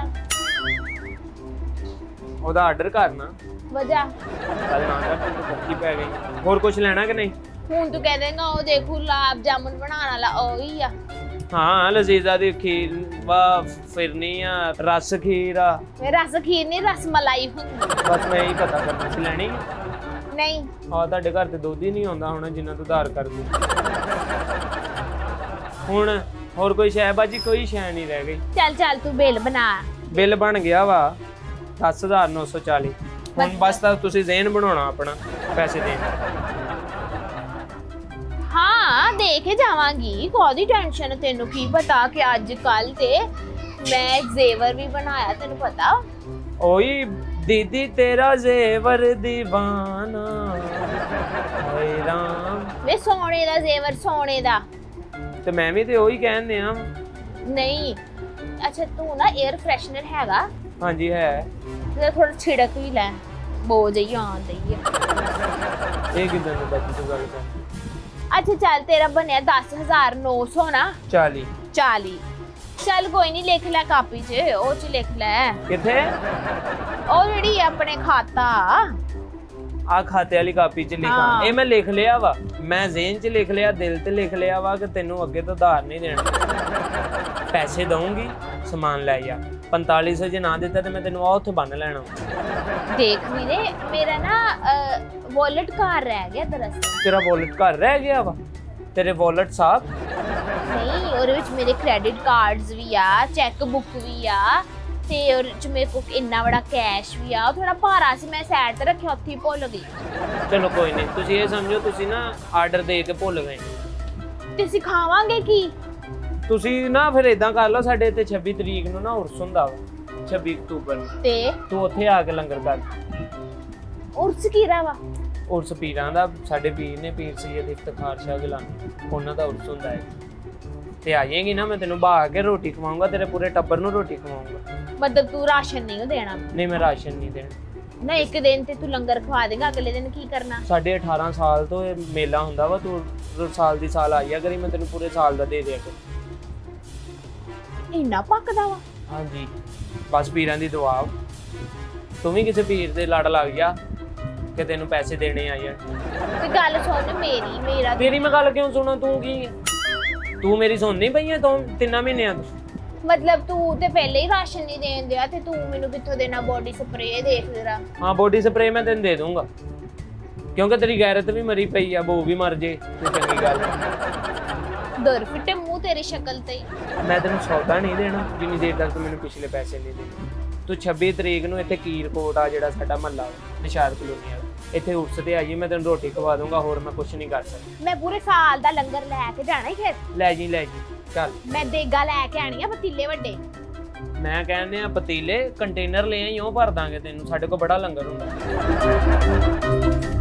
ਉਹਦਾ ਆਰਡਰ ਕਰਨਾ। ਵਜਾ ਕੱਲ ਨਾ ਕਰ, ਤੈਨੂੰ ਭੁੱਖੀ ਪੈ ਗਈ। ਹੋਰ ਕੁਝ ਲੈਣਾ ਕਿ ਨਹੀਂ? ਹੁਣ ਤੂੰ ਕਹਿ ਦੇਂਗਾ ਉਹ ਦੇਖ ਗੁਲਾਬ ਜਾਮੁਨ ਬਣਾਉਣ ਵਾਲਾ ਉਹ ਹੀ ਆ। ਹਾਂ ਲਜ਼ੀਜ਼ਾ ਦੀ ਖੀਰ ਵਾ ਫਿਰਨੀ ਆ, ਰਸ ਖੀਰ ਆ। ਇਹ ਰਸ ਖੀਰ ਨਹੀਂ ਰਸ ਮਲਾਈ ਹੁੰਦੀ। ਬਸ ਮੈਂ ਇਹੀ ਪਤਾ ਕਰਨਾ ਸੀ। ਲੈਣੀ ਨਹੀਂ? ਹਾਂ ਤੁਹਾਡੇ ਘਰ ਤੇ ਦੁੱਧ ਹੀ ਨਹੀਂ ਆਉਂਦਾ ਹੁਣ ਜਿੰਨਾ ਤੂੰ ਉਧਾਰ ਕਰਦੀ। ਹੁਣ ਹੋਰ ਕੋਈ ਸ਼ੈ ਬਾਜੀ? ਕੋਈ ਸ਼ੈ ਨਹੀਂ ਰਹਿ ਗਈ। ਚੱਲ ਚੱਲ ਤੂੰ ਬਿੱਲ ਬਣਾ। ਬਿੱਲ ਬਣ ਗਿਆ ਵਾ ਦਸ ਹਜ਼ਾਰ ਨੌ ਸੌ ਚਾਲੀ। ਹੁਣ ਬਸ ਤਾਂ ਤੁਸੀਂ ਜ਼ੇਨ ਬਣਾਉਣਾ ਆਪਣਾ ਪੈਸੇ ਦੇਣ। ਹਾਂ ਦੇ ਕੇ ਜਾਵਾਂਗੀ, ਕਾਹਦੀ ਟੈਨਸ਼ਨ। ਤੈਨੂੰ ਕੀ ਪਤਾ ਕਿ ਅੱਜ ਕੱਲ ਤੇ ਮੈਂ ਜ਼ੇਵਰ ਵੀ ਬਣਾਇਆ, ਤੈਨੂੰ ਪਤਾ? ਓਏ ਦੀਦੀ ਤੇਰਾ ਜ਼ੇਵਰ ਦੀਵਾਨਾ ਹਾਏ ਰਾਮ। ਵੇ ਸੋਨੇ ਦਾ ਜ਼ੇਵਰ, ਸੋਨੇ ਦਾ। ਤੇ ਮੈਂ ਵੀ ਤੇ ਉਹੀ ਕਹਿੰਦੇ ਆ। ਨਹੀਂ ਅੱਛਾ ਤੂੰ ਨਾ 에ਅਰ ਫਰੈਸ਼ਨਰ ਹੈਗਾ? ਹਾਂਜੀ ਹੈ। ਤੇ ਥੋੜਾ ਛਿੜਕ ਵੀ ਲੈ, ਬੋ ਜਈ ਆਉਂਦੀ ਆ। ਇਹ ਕਿਦਾਂ ਦੀ ਬਾਜੀ ਤੂੰ ਗੱਲ ਕਰ? ਅੱਛਾ ਚੱਲ ਤੇਰਾ ਬਣਿਆ ਦਸ ਹਜ਼ਾਰ ਨੌ ਸੌ ਨਾ ਚਾਲੀ। ਚਾਲੀ। ਚੱਲ ਕੋਈ ਨਹੀਂ, ਲਿਖ ਲੈ ਕਾਪੀ 'ਚ, ਉਹ 'ਚ ਲਿਖ ਲੈ। ਕਿੱਥੇ? ਉਹ ਜਿਹੜੀ ਆਪਣੇ ਖਾਤਾ ਆ ਖਾਤੇ ਵਾਲੀ ਕਾਪੀ 'ਚ ਲਿਖਾਂ? ਇਹ ਮੈਂ ਲਿਖ ਲਿਆ ਵਾ, ਮੈਂ ਜ਼ੇਨ 'ਚ ਲਿਖ ਲਿਆ, ਦਿਲ ਤੇ ਲਿਖ ਲਿਆ ਵਾ ਕਿ ਤੈਨੂੰ ਅੱਗੇ ਤੋਂ ਉਧਾਰ ਨਹੀਂ ਦੇਣਾ। ਪੈਸੇ ਦਊਂਗੀ, ਸਮਾਨ ਲੈ ਜਾ। ਪੰਤਾਲੀ ਸੌ ਜੇ ਨਾ ਦਿੱਤਾ ਤੇ ਮੈਂ ਤੈਨੂੰ ਆ ਉੱਥੇ ਬੰਨ ਲੈਣਾ। ਦੇਖ ਵੀਰੇ ਮੇਰਾ ਨਾ ਵਾਲਟ ਘਰ ਰਹਿ ਗਿਆ ਦਰਅਸਲ। ਤੇਰਾ ਵਾਲਟ ਘਰ ਰਹਿ ਗਿਆ ਵਾ? ਤੇਰੇ ਵਾਲਟ ਸਾਹਿਬ? ਨਹੀਂ ਉਹਦੇ ਵਿੱਚ ਮੇਰੇ ਕ੍ਰੈਡਿਟ ਕਾਰਡਸ ਵੀ ਆ, ਚੈੱਕ ਬੁੱਕ ਵੀ ਆ, ਤੇ ਉਹਦੇ ਚ ਮੇਰੇ ਕੋਲ ਇੰਨਾ ਬੜਾ ਕੈਸ਼ ਵੀ ਆ। ਥੋੜਾ ਭਾਰਾ ਸੀ, ਮੈਂ ਸਾਈਡ ਤੇ ਰੱਖਿਆ, ਉੱਥੇ ਹੀ ਭੁੱਲ ਗਈ। ਚਲੋ ਕੋਈ ਨਹੀਂ, ਤੁਸੀਂ ਇਹ ਸਮਝੋ ਤੁਸੀਂ ਨਾ ਆਰਡਰ ਦੇ ਕੇ ਭੁੱਲ ਗਏ। ਤੇ ਸਿਖਾਵਾਂਗੇ ਕੀ? ਤੁਸੀਂ ਨਾ ਫਿਰ ਇਦਾਂ ਕਰ ਲਓ, ਸਾਡੇ ਇੱਥੇ ਛੱਬੀ ਤਰੀਕ ਨੂੰ ਨਾ ਉਰਸ ਹੁੰਦਾ ਵਾ, ਛੱਬੀ ਅਕਤੂਬਰ ਨੂੰ। ਤੇ ਤੂੰ ਉੱਥੇ ਆ ਕੇ ਲੰਗਰ ਕਰ। ਉਰਸ ਕੀ ਵਾ? ਉਰਸ ਪੀਰਾਂ ਦਾ, ਸਾਡੇ ਪੀਰ ਨੇ ਪੀਰ ਸੈਯਦ ਇਫਤਖਾਰ ਸ਼ਾਹ ਗਿਲਾਨੀ, ਉਹਨਾਂ ਦਾ ਉਰਸ ਹੁੰਦਾ ਹੈ। ਤੇ ਆ ਜਾਏਗੀ ਨਾ, ਮੈਂ ਤੈਨੂੰ ਬਾਹ ਕੇ ਰੋਟੀ ਖਵਾਉਂਗਾ, ਤੇਰੇ ਪੂਰੇ ਟੱਬਰ ਨੂੰ ਰੋਟੀ ਖਵਾਉਂਗਾ। ਮਤਲਬ ਤੂੰ ਰਾਸ਼ਨ ਨਹੀਂ ਦੇਣਾ? ਨਹੀਂ ਮੈਂ ਰਾਸ਼ਨ ਨਹੀਂ ਦੇਣਾ। ਨਾ ਇੱਕ ਦਿਨ ਤੇ ਤੂੰ ਲੰਗਰ ਖਵਾ ਦੇਗਾ, ਅਗਲੇ ਦਿਨ ਕੀ ਕਰਨਾ? ਸਾਡੇ ਅਠਾਰਾਂ ਸਾਲ ਤੋਂ ਇਹ ਮੇਲਾ ਹੁੰਦਾ ਵਾ, ਤੂੰ ਸਾਲ ਦੀ ਸਾਲ ਆਈਆ ਕਰੀ, ਮੈਂ ਤੈਨੂੰ ਪੂਰੇ ਸਾਲ ਦਾ ਦੇ ਦਿਆ ਕਰ। ਇੰਨਾ ਪੱਕਦਾ ਵਾ? ਹਾਂਜੀ ਬਸ ਪੀਰਾਂ ਦੀ ਦੁਆ। ਤੂੰ ਵੀ ਕਿਸੇ ਪੀਰ ਦੇ ਲੜ ਲੱਗ ਜਾ ਕਿ ਤੈਨੂੰ ਪੈਸੇ ਦੇਣੇ ਆ ਯਾਰ। ਤੇ ਗੱਲ ਸੁਣ ਮੇਰੀ, ਮੇਰਾ ਤੇਰੀ ਮੈਂ ਗੱਲ ਕਿਉਂ ਸੁਣਾ? ਤੂੰ ਕੀ ਤੂੰ ਮੇਰੀ ਸੁਣਨੀ ਪਈ ਐ? ਤੂੰ ਤਿੰਨਾਂ ਮਹੀਨਿਆਂ ਤੋਂ ਮਤਲਬ ਤੂੰ ਤੇ ਪਹਿਲੇ ਹੀ ਰਾਸ਼ਨ ਨਹੀਂ ਦੇਣ ਦਿਆ, ਤੇ ਤੂੰ ਮੈਨੂੰ ਕਿੱਥੋਂ ਦੇਣਾ? ਬੋਡੀ ਸਪਰੇ ਦੇਖ ਜਰਾ। ਹਾਂ ਬੋਡੀ ਸਪਰੇ ਮੈਂ ਤੈਨੂੰ ਦੇ ਦੂੰਗਾ, ਕਿਉਂਕਿ ਤੇਰੀ ਗੈਰਤ ਵੀ ਮਰੀ ਪਈ ਆ, ਬੋ ਵੀ ਮਰ ਜੇ ਤੇ ਚੰਗੀ ਗੱਲ। ਦਰ ਫਿੱਟੇ ਮੂੰਹ ਤੇਰੀ ਸ਼ਕਲ ਤੇ। ਮੈਂ ਤੈਨੂੰ ਸੌਦਾ ਨਹੀਂ ਦੇਣਾ ਜਿੰਨੀ ਦੇਰ ਤੱਕ ਤੂੰ ਮੈਨੂੰ ਪਿਛਲੇ ਪੈਸੇ ਨਹੀਂ ਦੇਣੇ। ਤੂੰ ਛੱਬੀ ਤਰੀਕ ਨੂੰ ਇੱਥੇ ਕੀਰਕੋਟ ਆ ਜਿਹੜਾ ਸਾਡਾ ਮਹੱਲਾ ਨਿਸ਼ਾਦ ਕਲੋਨੀ ਵਾਲਾ, ਇੱਥੇ ਉਰਸ ਤੇ ਆਈ, ਮੈਂ ਤੈਨੂੰ ਰੋਟੀ ਖਵਾ ਦੂੰਗਾ, ਹੋਰ ਮੈਂ ਕੁਝ ਨਹੀਂ ਕਰ ਸਕਦਾ। ਮੈਂ ਪੂਰੇ ਸਾਲ ਦਾ ਲੰਗਰ ਲੈ ਕੇ ਜਾਣਾ ਹੀ ਫਿਰ? ਲੈ ਜੀ ਲੈ ਜੀ ਚੱਲ। ਮੈਂ ਦੇਗਾ ਲੈ ਕੇ ਆਣੀ ਆ, ਪਤੀਲੇ ਵੱਡੇ। ਮੈਂ ਕਹਿੰਦੇ ਆ ਪਤੀਲੇ ਕੰਟੇਨਰ ਲੈ ਆਈ, ਉਹ ਭਰ ਦਾਂਗੇ ਤੈਨੂੰ, ਸਾਡੇ ਕੋਲ ਬੜਾ ਲੰਗਰ ਹੁੰਦਾ।